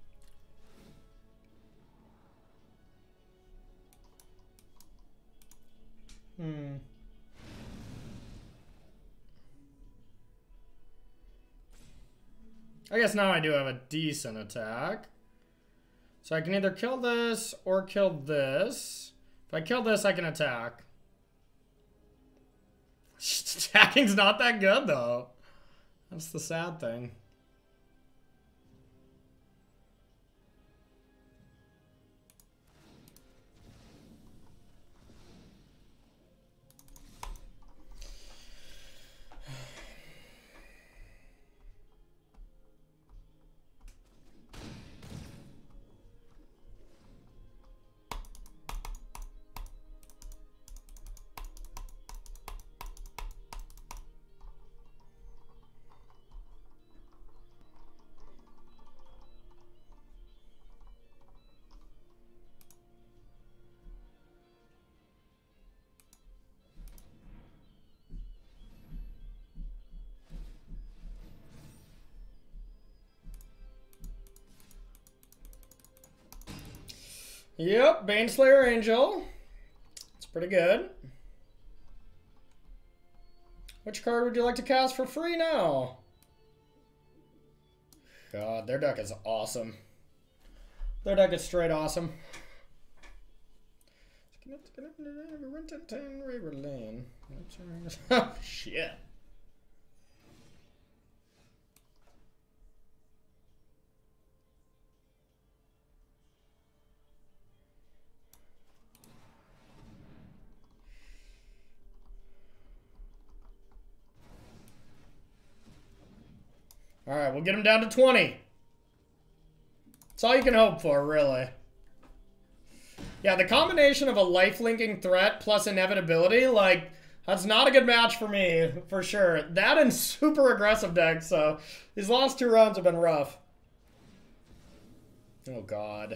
Hmm. I guess now I do have a decent attack. So I can either kill this or kill this. If I kill this, I can attack. Attacking's not that good, though. That's the sad thing. Yep, Baneslayer Angel. It's pretty good. Which card would you like to cast for free now? God, their deck is awesome. Their deck is straight awesome. Oh, shit. All right, we'll get him down to twenty. That's all you can hope for, really. Yeah, the combination of a life-linking threat plus inevitability, like, that's not a good match for me, for sure. That and super aggressive deck, so these last two rounds have been rough. Oh, God.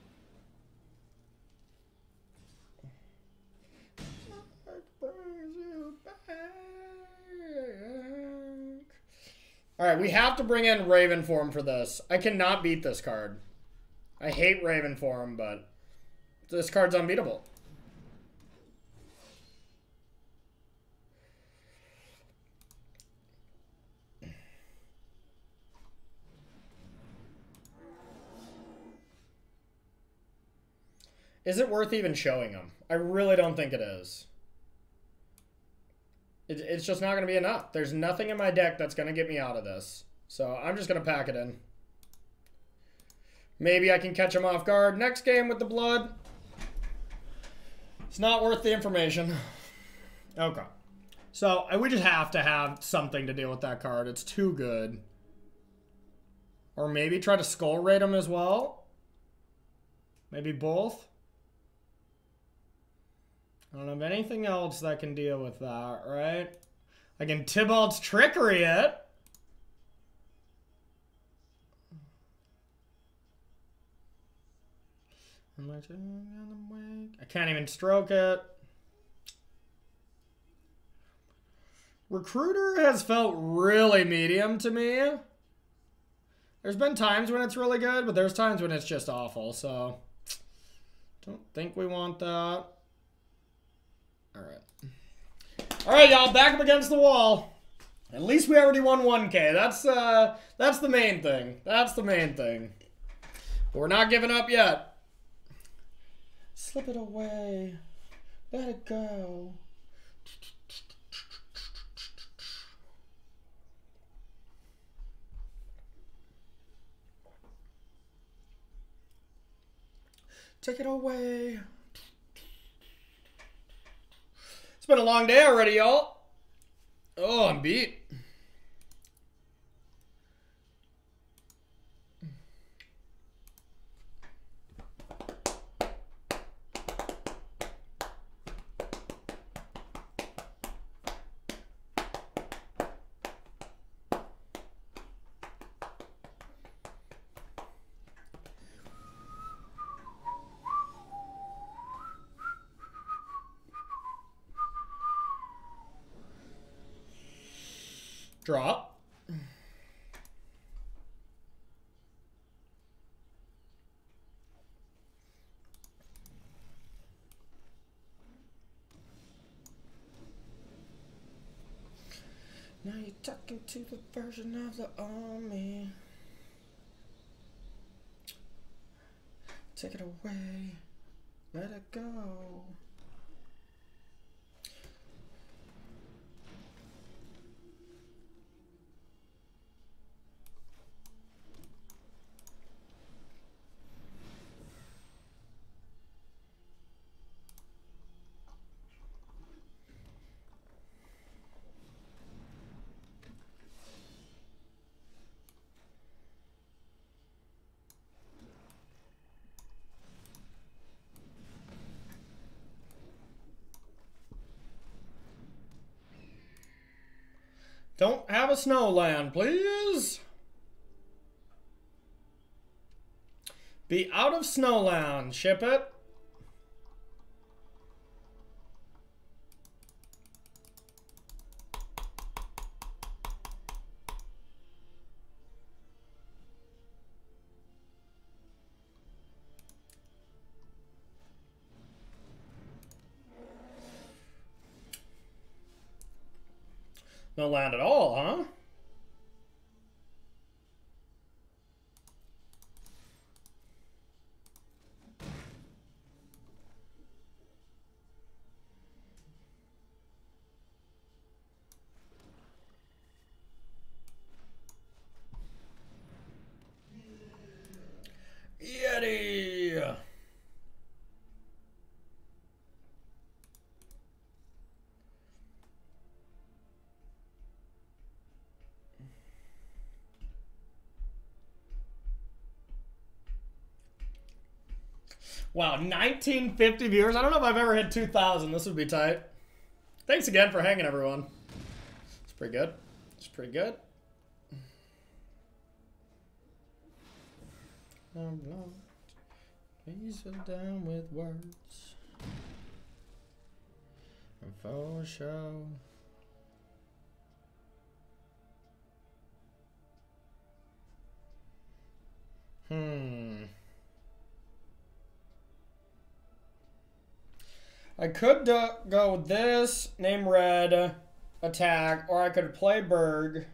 Alright, we have to bring in Raven Form for this. I cannot beat this card. I hate Raven Form, but this card's unbeatable. Is it worth even showing him? I really don't think it is. It, it's just not going to be enough. There's nothing in my deck that's going to get me out of this. So I'm just going to pack it in. Maybe I can catch him off guard next game with the blood. It's not worth the information. Okay. So we just have to have something to deal with that card. It's too good. Or maybe try to skull raid him as well. Maybe both. I don't have anything else that can deal with that, right? I can Tybalt's Trickery it. I can't even stroke it. Recruiter has felt really medium to me. There's been times when it's really good, but there's times when it's just awful, so don't think we want that. Alright. Alright, y'all, back up against the wall. At least we already won one K. That's uh that's the main thing. That's the main thing. But we're not giving up yet. Slip it away. Let it go. Take it away. It's been a long day already, y'all. Oh, I'm beat. Drop. Now you're talking to the version of the army. Take it away. Let it go. Don't have a snowland, please. Be out of snowland. Ship it. No land at all, huh? Yeti! Wow, nineteen fifty viewers. I don't know if I've ever hit two thousand. This would be tight. Thanks again for hanging, everyone. It's pretty good. It's pretty good. I'm not easy down with words. For sure. Hmm. I could do, go with this, name red, attack, or I could play Berg.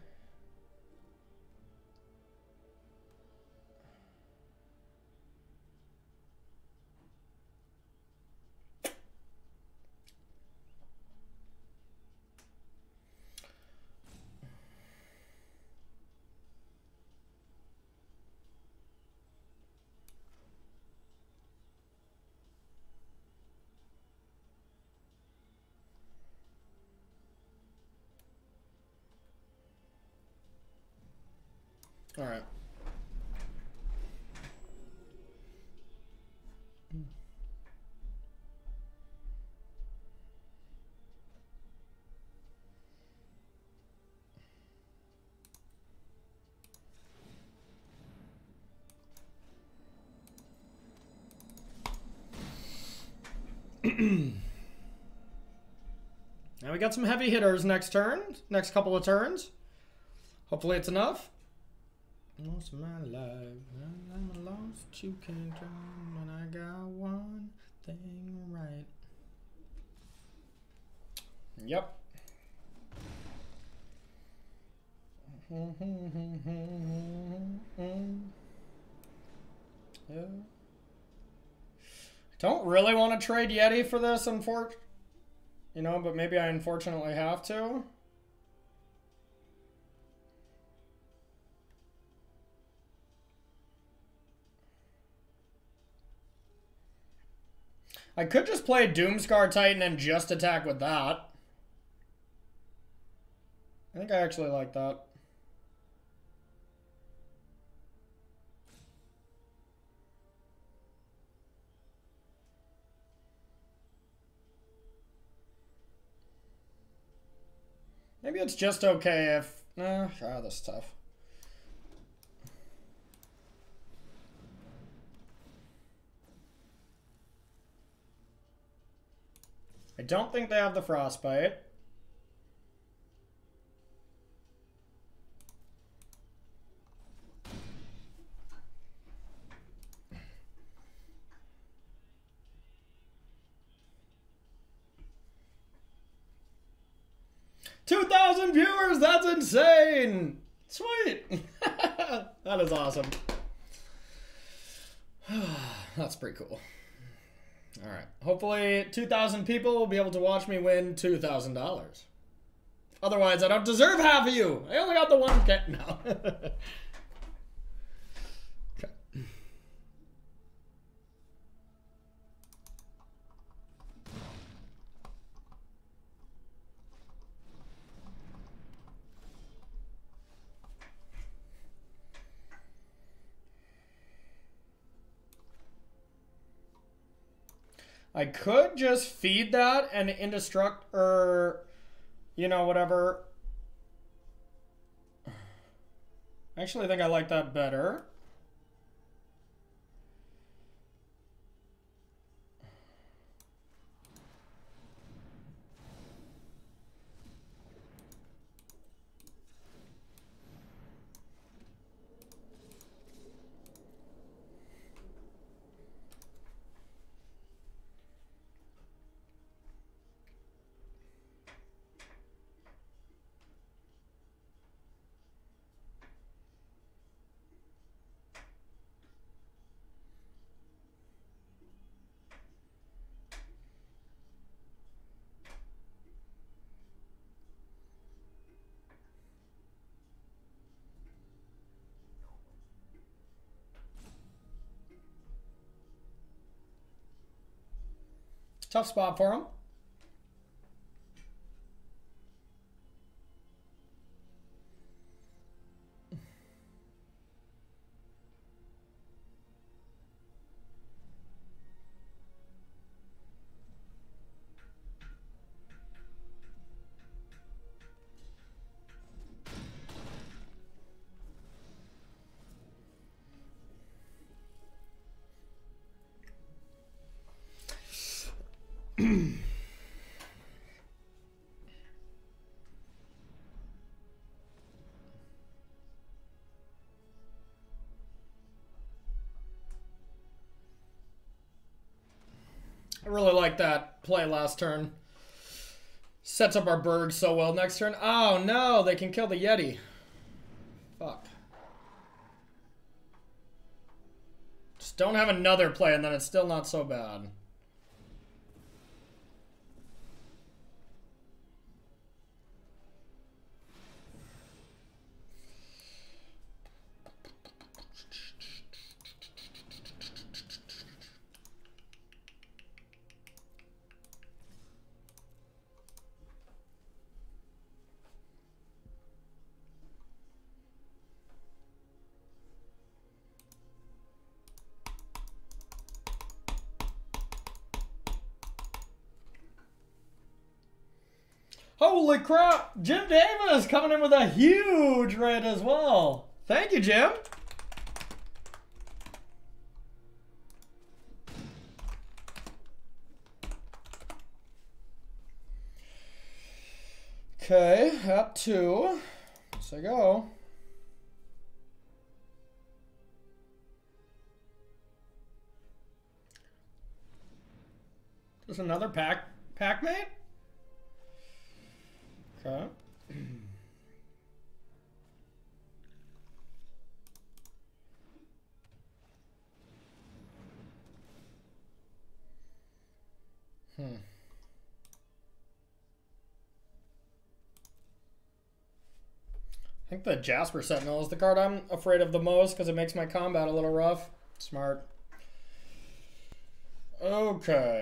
All right. Now we got some heavy hitters next turn, next couple of turns. Hopefully it's enough. Most of my life, I'm lost, you can't drown when I got one thing right. Yep. Yeah. Don't really want to trade Yeti for this, unfortunately. You know, but maybe I unfortunately have to. I could just play Doomscar Titan and just attack with that. I think I actually like that. Maybe it's just okay if... Nah, ah, this is tough. I don't think they have the Frostbite. two thousand viewers! That's insane! Sweet! That is awesome. That's pretty cool. Alright. Hopefully two thousand people will be able to watch me win two thousand dollars. Otherwise, I don't deserve half of you! I only got the one K. No. Okay. I could just feed that and indestruct, or, you know, whatever. I actually think I like that better. a tough spot for him. I really like that play last turn. Sets up our bird so well next turn. Oh no, they can kill the Yeti. Fuck. Just don't have another play and then it's still not so bad. Holy crap! Jim Davis coming in with a huge raid as well. Thank you, Jim. Okay, up two. So I go. There's another pack pack mate? Okay. Hmm. I think the Jasper Sentinel is the card I'm afraid of the most because it makes my combat a little rough. Smart. Okay.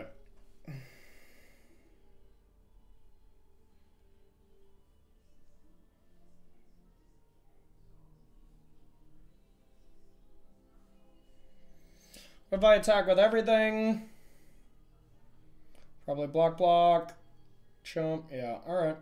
What if I attack with everything? Probably block, block, chump. Yeah, all right.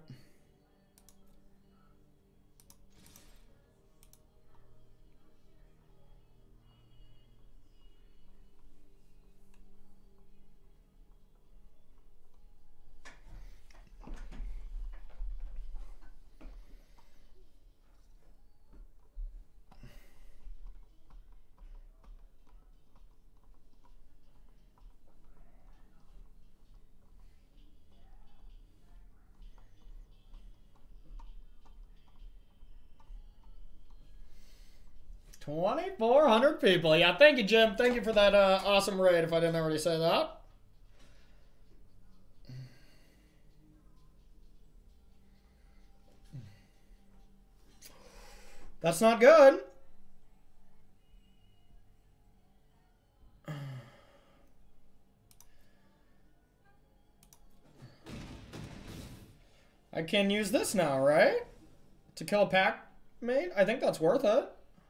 twenty-four hundred people. Yeah, thank you, Jim. Thank you for that uh, awesome raid, if I didn't already say that. That's not good. I can use this now, right? To kill a pack mate? I think that's worth it.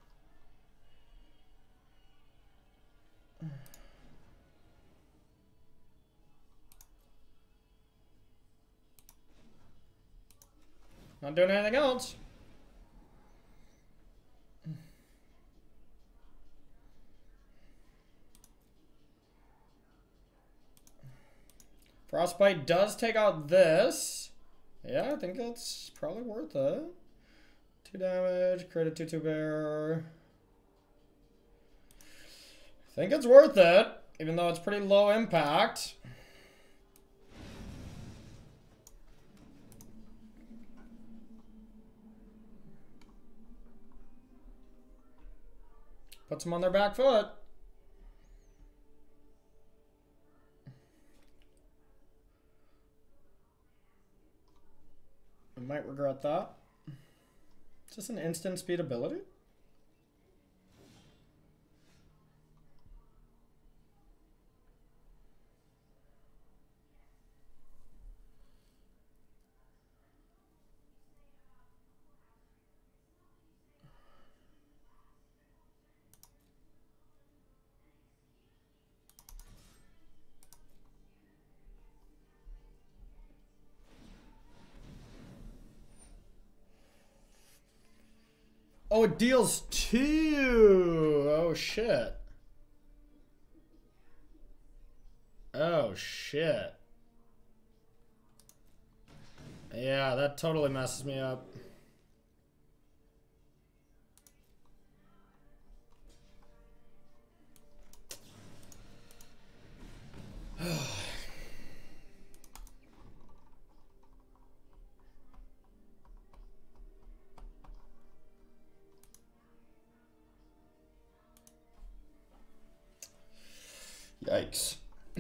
Not doing anything else. Frostbite does take out this. Yeah, I think it's probably worth it. Two damage, create a two two bear. I think it's worth it, even though it's pretty low impact. Puts them on their back foot. I might regret that. Is this an instant speed ability? Oh, it deals two. Oh, shit. Oh, shit. Yeah, that totally messes me up. Yikes.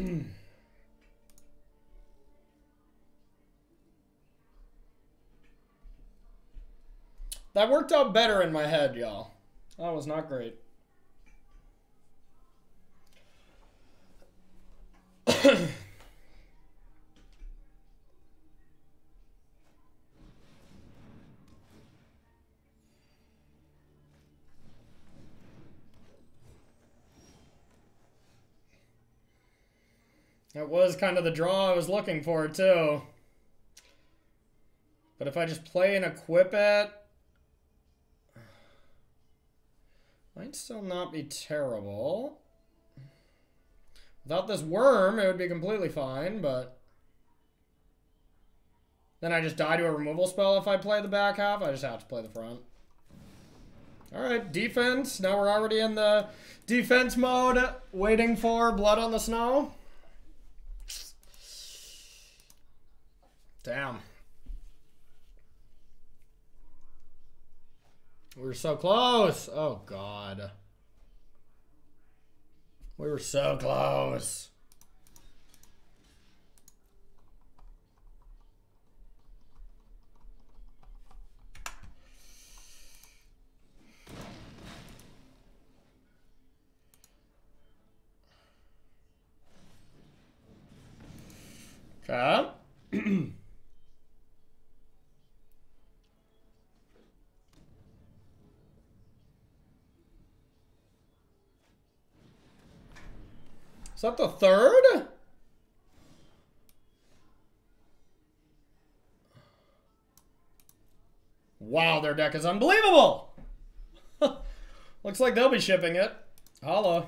That worked out better in my head, y'all. That was not great. That was kind of the draw I was looking for, too. But if I just play and equip it, might still not be terrible. Without this worm, it would be completely fine, but then I just die to a removal spell if I play the back half. I just have to play the front. Alright, defense. Now we're already in the defense mode, waiting for Blood on the Snow. Damn. We were so close. Oh, God. We were so close. Okay. Is that the third? Wow, their deck is unbelievable. Looks like they'll be shipping it. Holla.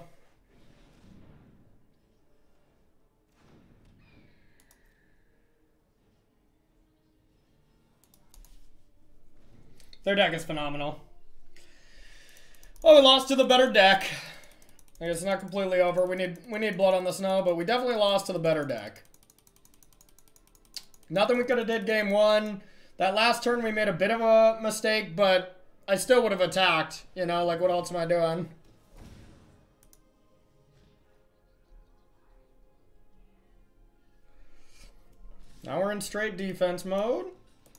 Their deck is phenomenal. Oh, we lost to the better deck. I guess it's not completely over. We need we need Blood on the Snow, but we definitely lost to the better deck. Nothing we could have did game one. That last turn we made a bit of a mistake, but I still would have attacked. You know, like what else am I doing? Now we're in straight defense mode.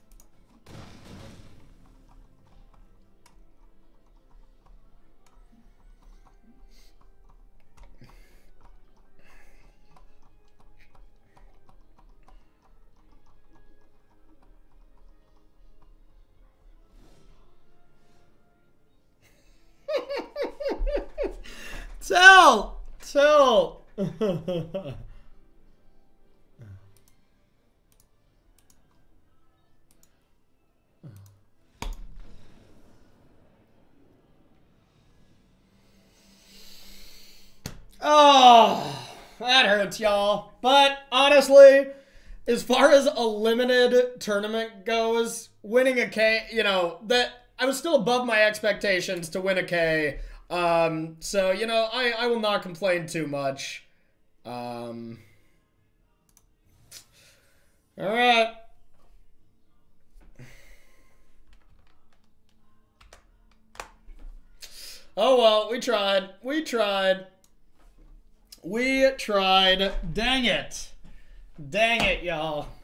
Tell! Tell! Oh, that hurts, y'all. But honestly, as far as a limited tournament goes, winning a K, you know, that I was still above my expectations to win a K. Um, so, you know, I, I will not complain too much. Um, all right. Oh, well, we tried. We tried. We tried. Dang it. Dang it, y'all.